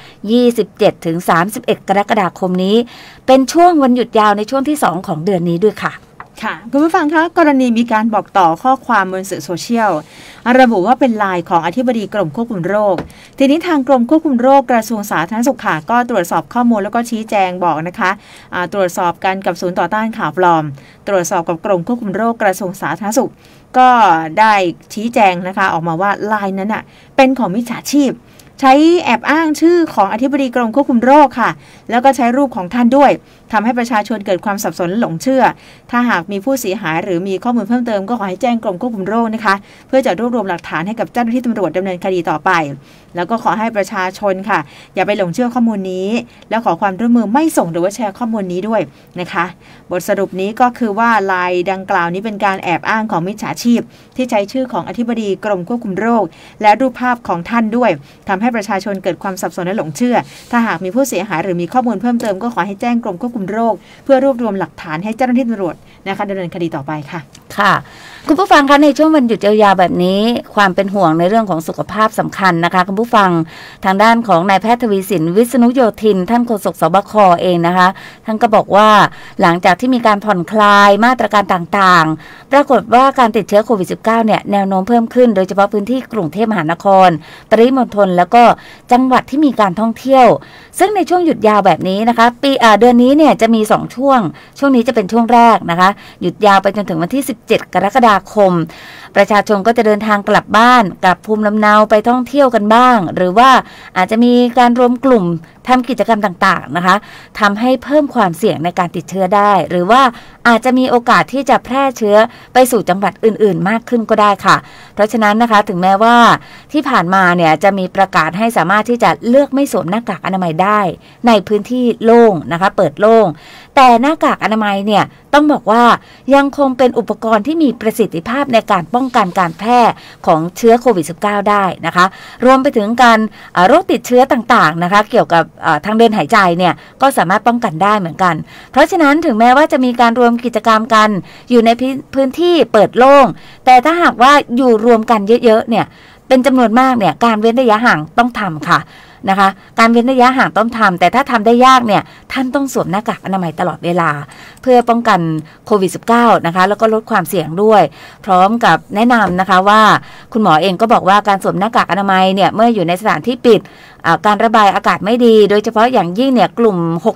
27-31 กรกฎาคมนี้เป็นช่วงวันหยุดยาวในช่วงที่2ของเดือนนี้ด้วยค่ะค่ะคุณผู้ฟังคะกรณีมีการบอกต่อข้อความบนสื่อโซเชียลระบุว่าเป็นไลน์ของอธิบดีกรมควบคุมโรคทีนี้ทางกรมควบคุมโรคกระทรวงสาธารณสุขค่ะก็ตรวจสอบข้อมูลแล้วก็ชี้แจงบอกนะคะตรวจสอบกันกับศูนย์ต่อต้านข่าวปลอมตรวจสอบกับกรมควบคุมโรคกระทรวงสาธารณสุขก็ได้ชี้แจงนะคะออกมาว่าไลน์นั้นเป็นของมิจฉาชีพใช้แอบอ้างชื่อของอธิบดีกรมควบคุมโรคค่ะแล้วก็ใช้รูปของท่านด้วยทำให้ประชาชนเกิดความสับสนหลงเชื่อถ้าหากมีผู้เสียหายหรือมีข้อมูลเพิ่มเติมก็ขอให้แจ้งกรมควบคุมโรคนะคะเพื่อจะรวบรวมหลักฐานให้กับเจ้าหน้าที่ตำรวจดำเนินคดีต่อไปแล้วก็ขอให้ประชาชนค่ะอย่าไปหลงเชื่อข้อมูลนี้แล้วขอความร่วมมือไม่ส่งหรือว่าแชร์ข้อมูลนี้ด้วยนะคะบทสรุปนี้ก็คือว่าไลน์ดังกล่าวนี้เป็นการแอบอ้างของมิจฉาชีพที่ใช้ชื่อของอธิบดีกรมควบคุมโรคและรูปภาพของท่านด้วยทำให้ประชาชนเกิดความสับสนและหลงเชื่อถ้าหากมีผู้เสียหายหรือมีข้อมูลเพิ่มเติมก็ขอให้แจ้งกรมควบคุมโรคเพื่อรวบรวมหลักฐานให้เจ้าหน้าที่ตำรวจนะคะดำเนินคดีต่อไปค่ะค่ะคุณผู้ฟังคะในช่วงวันหยุดยาวๆแบบนี้ความเป็นห่วงในเรื่องของสุขภาพสำคัญนะคะคุณผู้ฟังทางด้านของนายแพทย์ทวีสินวิษณุโยธินท่านโฆษกสบคเองนะคะท่านก็บอกว่าหลังจากที่มีการผ่อนคลายมาตรการต่างๆปรากฏว่าการติดเชื้อโควิด -19 เนี่ยแนวโน้มเพิ่มขึ้นโดยเฉพาะพื้นที่กรุงเทพมหานครปริมณฑลแล้วก็จังหวัดที่มีการท่องเที่ยวซึ่งในช่วงหยุดยาวแบบนี้นะคะเดือนนี้เนี่ยจะมี2ช่วงนี้จะเป็นช่วงแรกนะคะหยุดยาวไปจนถึงวันที่17 กรกฎาคมประชาชนก็จะเดินทางกลับบ้านกลับภูมิลำเนาไปท่องเที่ยวกันบ้างหรือว่าอาจจะมีการรวมกลุ่มทำกิจกรรมต่างๆนะคะทำให้เพิ่มความเสี่ยงในการติดเชื้อได้หรือว่าอาจจะมีโอกาสที่จะแพร่เชื้อไปสู่จังหวัดอื่นๆมากขึ้นก็ได้ค่ะเพราะฉะนั้นนะคะถึงแม้ว่าที่ผ่านมาเนี่ยจะมีประกาศให้สามารถที่จะเลือกไม่สวมหน้ากากอนามัยได้ในพื้นที่โล่งนะคะเปิดโล่งแต่หน้ากากอนามัยเนี่ยต้องบอกว่ายังคงเป็นอุปกรณ์ที่มีประสิทธิภาพในการป้องกันการแพร่ของเชื้อโควิด -19 ได้นะคะรวมไปถึงการโรคติดเชื้อต่างๆนะคะเกี่ยวกับทางเดินหายใจเนี่ยก็สามารถป้องกันได้เหมือนกันเพราะฉะนั้นถึงแม้ว่าจะมีการรวมกิจกรรมกันอยู่ในพื้นที่เปิดโล่งแต่ถ้าหากว่าอยู่รวมกันเยอะๆเนี่ยเป็นจำนวนมากเนี่ยการเว้นระยะห่างต้องทำค่ะนะคะการเว้นระยะห่างต้องทำแต่ถ้าทำได้ยากเนี่ยท่านต้องสวมหน้ากากอนามัยตลอดเวลาเพื่อป้องกันโควิด -19 นะคะแล้วก็ลดความเสี่ยงด้วยพร้อมกับแนะนำนะคะว่าคุณหมอเองก็บอกว่าการสวมหน้ากากอนามัยเนี่ยเมื่ออยู่ในสถานที่ปิดการระบายอากาศไม่ดีโดยเฉพาะอย่างยิ่งเนี่ยกลุ่ม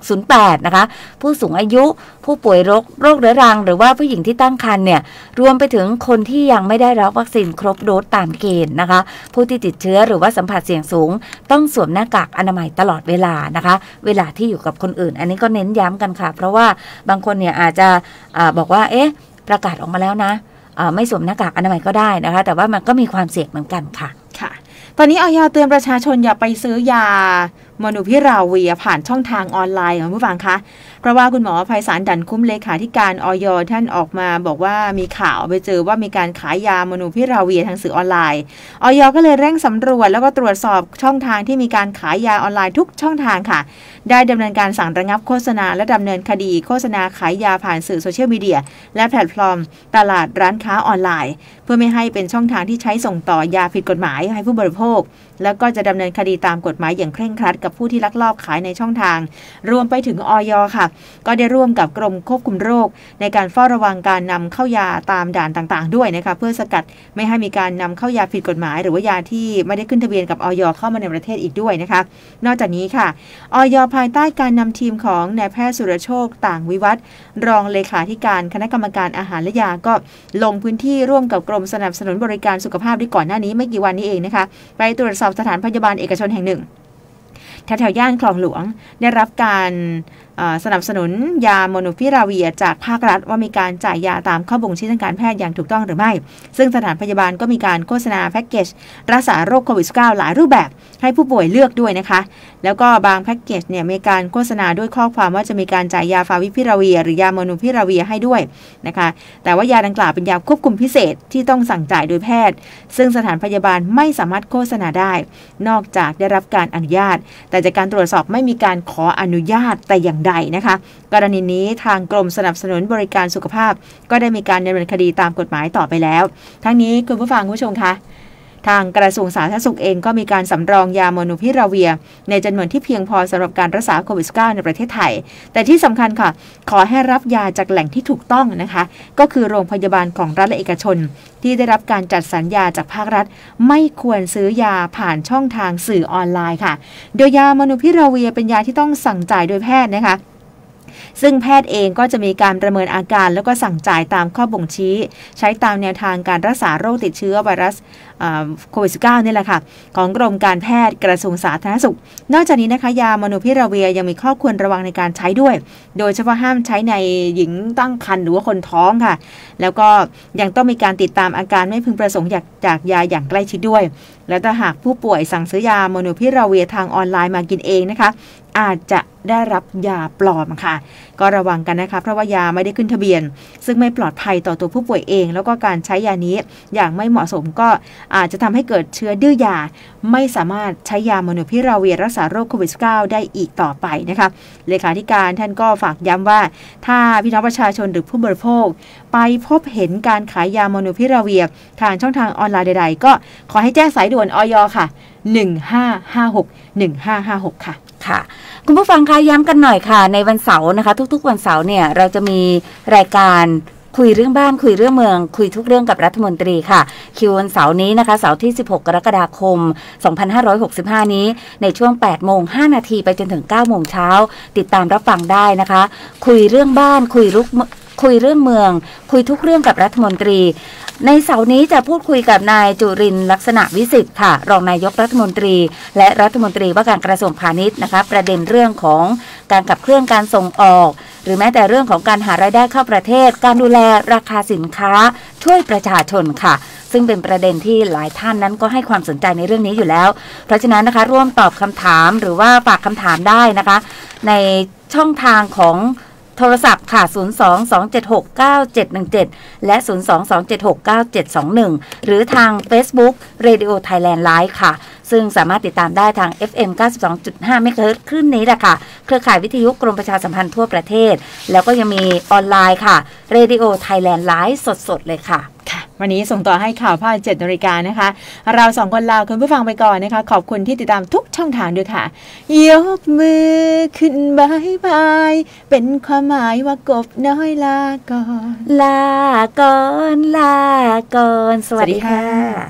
608นะคะผู้สูงอายุผู้ป่วยโรคเรื้อรังหรือว่าผู้หญิงที่ตั้งครรภ์เนี่ยรวมไปถึงคนที่ยังไม่ได้รับวัคซีนครบโดสตามเกณฑ์นะคะผู้ที่ติดเชื้อหรือว่าสัมผัสเสี่ยงสูงต้องสวมหน้ากากอนามัยตลอดเวลานะคะเวลาที่อยู่กับคนอื่นอันนี้ก็เน้นย้ำกันค่ะเพราะว่าบางคนเนี่ยอาจจะบอกว่าประกาศออกมาแล้วนะไม่สวมหน้ากากอนามัยก็ได้นะคะแต่ว่ามันก็มีความเสี่ยงเหมือนกันค่ะค่ะตอนนี้อย.เตือนประชาชนอย่าไปซื้อยาโมนูพิราเวียผ่านช่องทางออนไลน์ของผู้ฟังคะเพราะว่าคุณหมอไพศาลดั่นคุ้มเลขาธิการอย.ท่านออกมาบอกว่ามีข่าวไปเจอว่ามีการขายยาโมนูพิราเวียทางสื่อออนไลน์อย.ก็เลยเร่งสำรวจแล้วก็ตรวจสอบช่องทางที่มีการขายยาออนไลน์ทุกช่องทางค่ะได้ดำเนินการสั่งระงับโฆษณาและดำเนินคดีโฆษณาขายยาผ่านสื่อโซเชียลมีเดียและแพลตฟอร์มตลาดร้านค้าออนไลน์เพื่อไม่ให้เป็นช่องทางที่ใช้ส่งต่อยาผิดกฎหมายให้ผู้บริโภคแล้วก็จะดำเนินคดีตามกฎหมายอย่างเคร่งครัดกับผู้ที่ลักลอบขายในช่องทางรวมไปถึงอย.ค่ะก็ได้ร่วมกับกรมควบคุมโรคในการเฝ้าระวังการนำเข้ายาตามด่านต่างๆด้วยนะคะเพื่อสกัดไม่ให้มีการนำเข้ายาผิดกฎหมายหรือว่ายาที่ไม่ได้ขึ้นทะเบียนกับอย.เข้ามาในประเทศอีกด้วยนะคะนอกจากนี้ค่ะอย.ภายใต้การนำทีมของนายแพทย์สุรโชคต่างวิวัฒน์รองเลขาธิการคณะกรรมการอาหารและยาก็ลงพื้นที่ร่วมกับกรมสนับสนุนบริการสุขภาพที่ก่อนหน้านี้ไม่กี่วันนี้เองนะคะไปตรวจสอบสถานพยาบาลเอกชนแห่งหนึ่งแถวย่านคลองหลวงได้รับการสนับสนุนยาโมนูพิราเวียจากภาครัฐว่ามีการจ่ายยาตามข้อบ่งชี้ทางการแพทย์อย่างถูกต้องหรือไม่ซึ่งสถานพยาบาลก็มีการโฆษณาแพ็กเกจรักษาโรคโควิด -19 หลายรูปแบบให้ผู้ป่วยเลือกด้วยนะคะแล้วก็บางแพ็กเกจเนี่ยมีการโฆษณาด้วยข้อความว่าจะมีการจ่ายยาฟาวิพิราเวียหรือยาโมนูพิราเวียให้ด้วยนะคะแต่ว่ายาดังกล่าวเป็นยาควบคุมพิเศษที่ต้องสั่งจ่ายโดยแพทย์ซึ่งสถานพยาบาลไม่สามารถโฆษณาได้นอกจากได้รับการอนุญาตแต่จากการตรวจสอบไม่มีการขออนุญาตแต่อย่างใดนะคะกรณีนี้ทางกรมสนับสนุนบริการสุขภาพก็ได้มีการดำเนินคดีตามกฎหมายต่อไปแล้วทั้งนี้คุณผู้ฟังผู้ชมคะทางกระทรวงสาธารณสุขเองก็มีการสำรองยาโมนูพิราเวียในจำนวนที่เพียงพอสำหรับการรักษาโควิด -19 ในประเทศไทยแต่ที่สำคัญค่ะขอให้รับยาจากแหล่งที่ถูกต้องนะคะก็คือโรงพยาบาลของรัฐและเอกชนที่ได้รับการจัดสรรยาจากภาครัฐไม่ควรซื้อยาผ่านช่องทางสื่อออนไลน์ค่ะโดยยาโมนูพิราเวียเป็นยาที่ต้องสั่งจ่ายโดยแพทย์นะคะซึ่งแพทย์เองก็จะมีการประเมินอาการแล้วก็สั่งจ่ายตามข้อบ่งชี้ใช้ตามแนวทางการรักษาโรคติดเชื้อไวรัสโควิด -19 นี่แหละค่ะของกรมการแพทย์กระทรวงสาธารณสุขนอกจากนี้นะคะยาโมนูพิราเวียยังมีข้อควรระวังในการใช้ด้วยโดยเฉพาะห้ามใช้ในหญิงตั้งครรภ์หรือว่าคนท้องค่ะแล้วก็ยังต้องมีการติดตามอาการไม่พึงประสงค์จากยาอย่างใกล้ชิดด้วยและถ้าหากผู้ป่วยสั่งซื้อยาโมนูพิราเวียทางออนไลน์มากินเองนะคะอาจจะได้รับยาปลอมค่ะก็ระวังกันนะคะเพราะว่ายาไม่ได้ขึ้นทะเบียนซึ่งไม่ปลอดภัยต่อตัวผู้ป่วยเองแล้วก็การใช้ยานี้อย่างไม่เหมาะสมก็อาจจะทำให้เกิดเชื้อดื้อยาไม่สามารถใช้ยาโมนูพิราเวียรักษาโรคโควิด -19 ได้อีกต่อไปนะคะเลขาธิการท่านก็ฝากย้ำว่าถ้าพี่น้องประชาชนหรือผู้บริโภคไปพบเห็นการขายยาโมนูพิราเวียทางช่องทางออนไลน์ใดๆก็ขอให้แจ้งสายด่วนอย.ค่ะ1556 ค่ะค่ะคุณผู้ฟังคะย้ำกันหน่อยค่ะในวันเสาร์นะคะทุกๆวันเสาร์เนี่ยเราจะมีรายการคุยเรื่องบ้านคุยเรื่องเมืองคุยทุกเรื่องกับรัฐมนตรีค่ะคิววันเสาร์นี้นะคะเสาร์ที่16กรกฎาคม2565นี้ในช่วง 8:05 น.ไปจนถึง 9:00 น.ติดตามรับฟังได้นะคะคุยเรื่องบ้านคุยเรื่องเมืองคุยทุกเรื่องกับรัฐมนตรีในเสาร์นี้จะพูดคุยกับนายจุรินทร์ลักษณะวิสิทธิ์ค่ะรองนายกรัฐมนตรีและรัฐมนตรีว่าการกระทรวงพาณิชย์นะคะประเด็นเรื่องของการขับเคลื่อนการส่งออกหรือแม้แต่เรื่องของการหารายได้เข้าประเทศการดูแลราคาสินค้าช่วยประชาชนค่ะซึ่งเป็นประเด็นที่หลายท่านนั้นก็ให้ความสนใจในเรื่องนี้อยู่แล้วเพราะฉะนั้นนะคะร่วมตอบคำถามหรือว่าฝากคำถามได้นะคะในช่องทางของโทรศัพท์ค่ะ 022769717 และ 022769721 หรือทาง Facebook Radio Thailand Live ค่ะซึ่งสามารถติดตามได้ทาง FM 92.5 เมกะเฮิรตซ์คลื่นนี้แหละค่ะเครือข่ายวิทยุกรมประชาสัมพันธ์ทั่วประเทศแล้วก็ยังมีออนไลน์ค่ะ Radio Thailand Live สดๆเลยค่ะวันนี้ส่งต่อให้ข่าวภาค 7:00 น.นะคะเราสองคนลาคุณผู้ฟังไปก่อนนะคะขอบคุณที่ติดตามทุกช่องทางด้วยค่ะยกมือขึ้นบายบายเป็นความหมายว่ากบน้อยลาก่อนลาก่อนสวัสดีค่ะ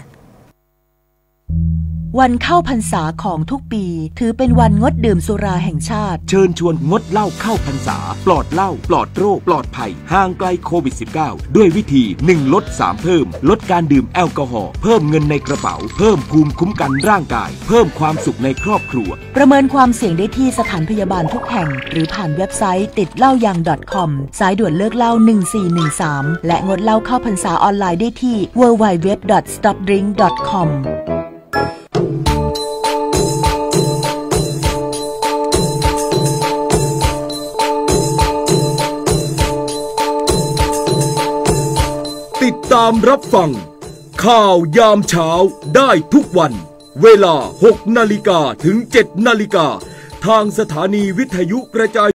วันเข้าพรรษาของทุกปีถือเป็นวันงดดื่มสุราแห่งชาติเชิญชวนงดเหล้าเข้าพรรษาปลอดเหล้าปลอดโรคปลอดภัยห่างไกลโควิด -19 ด้วยวิธี1ลด3เพิ่มลดการดื่มแอลกอฮอล์เพิ่มเงินในกระเป๋าเพิ่มภูมิคุ้มกันร่างกายเพิ่มความสุขในครอบครัวประเมินความเสี่ยงได้ที่สถานพยาบาลทุกแห่งหรือผ่านเว็บไซต์ติดเหล้ายัง .com สายด่วนเลิกเหล้า1413และงดเหล้าเข้าพรรษาออนไลน์ได้ที่ www.stopdrink.com ติดตามรับฟังข่าวยามเช้าได้ทุกวันเวลา 6 นาฬิกาถึง 7 นาฬิกาทางสถานีวิทยุกระจาย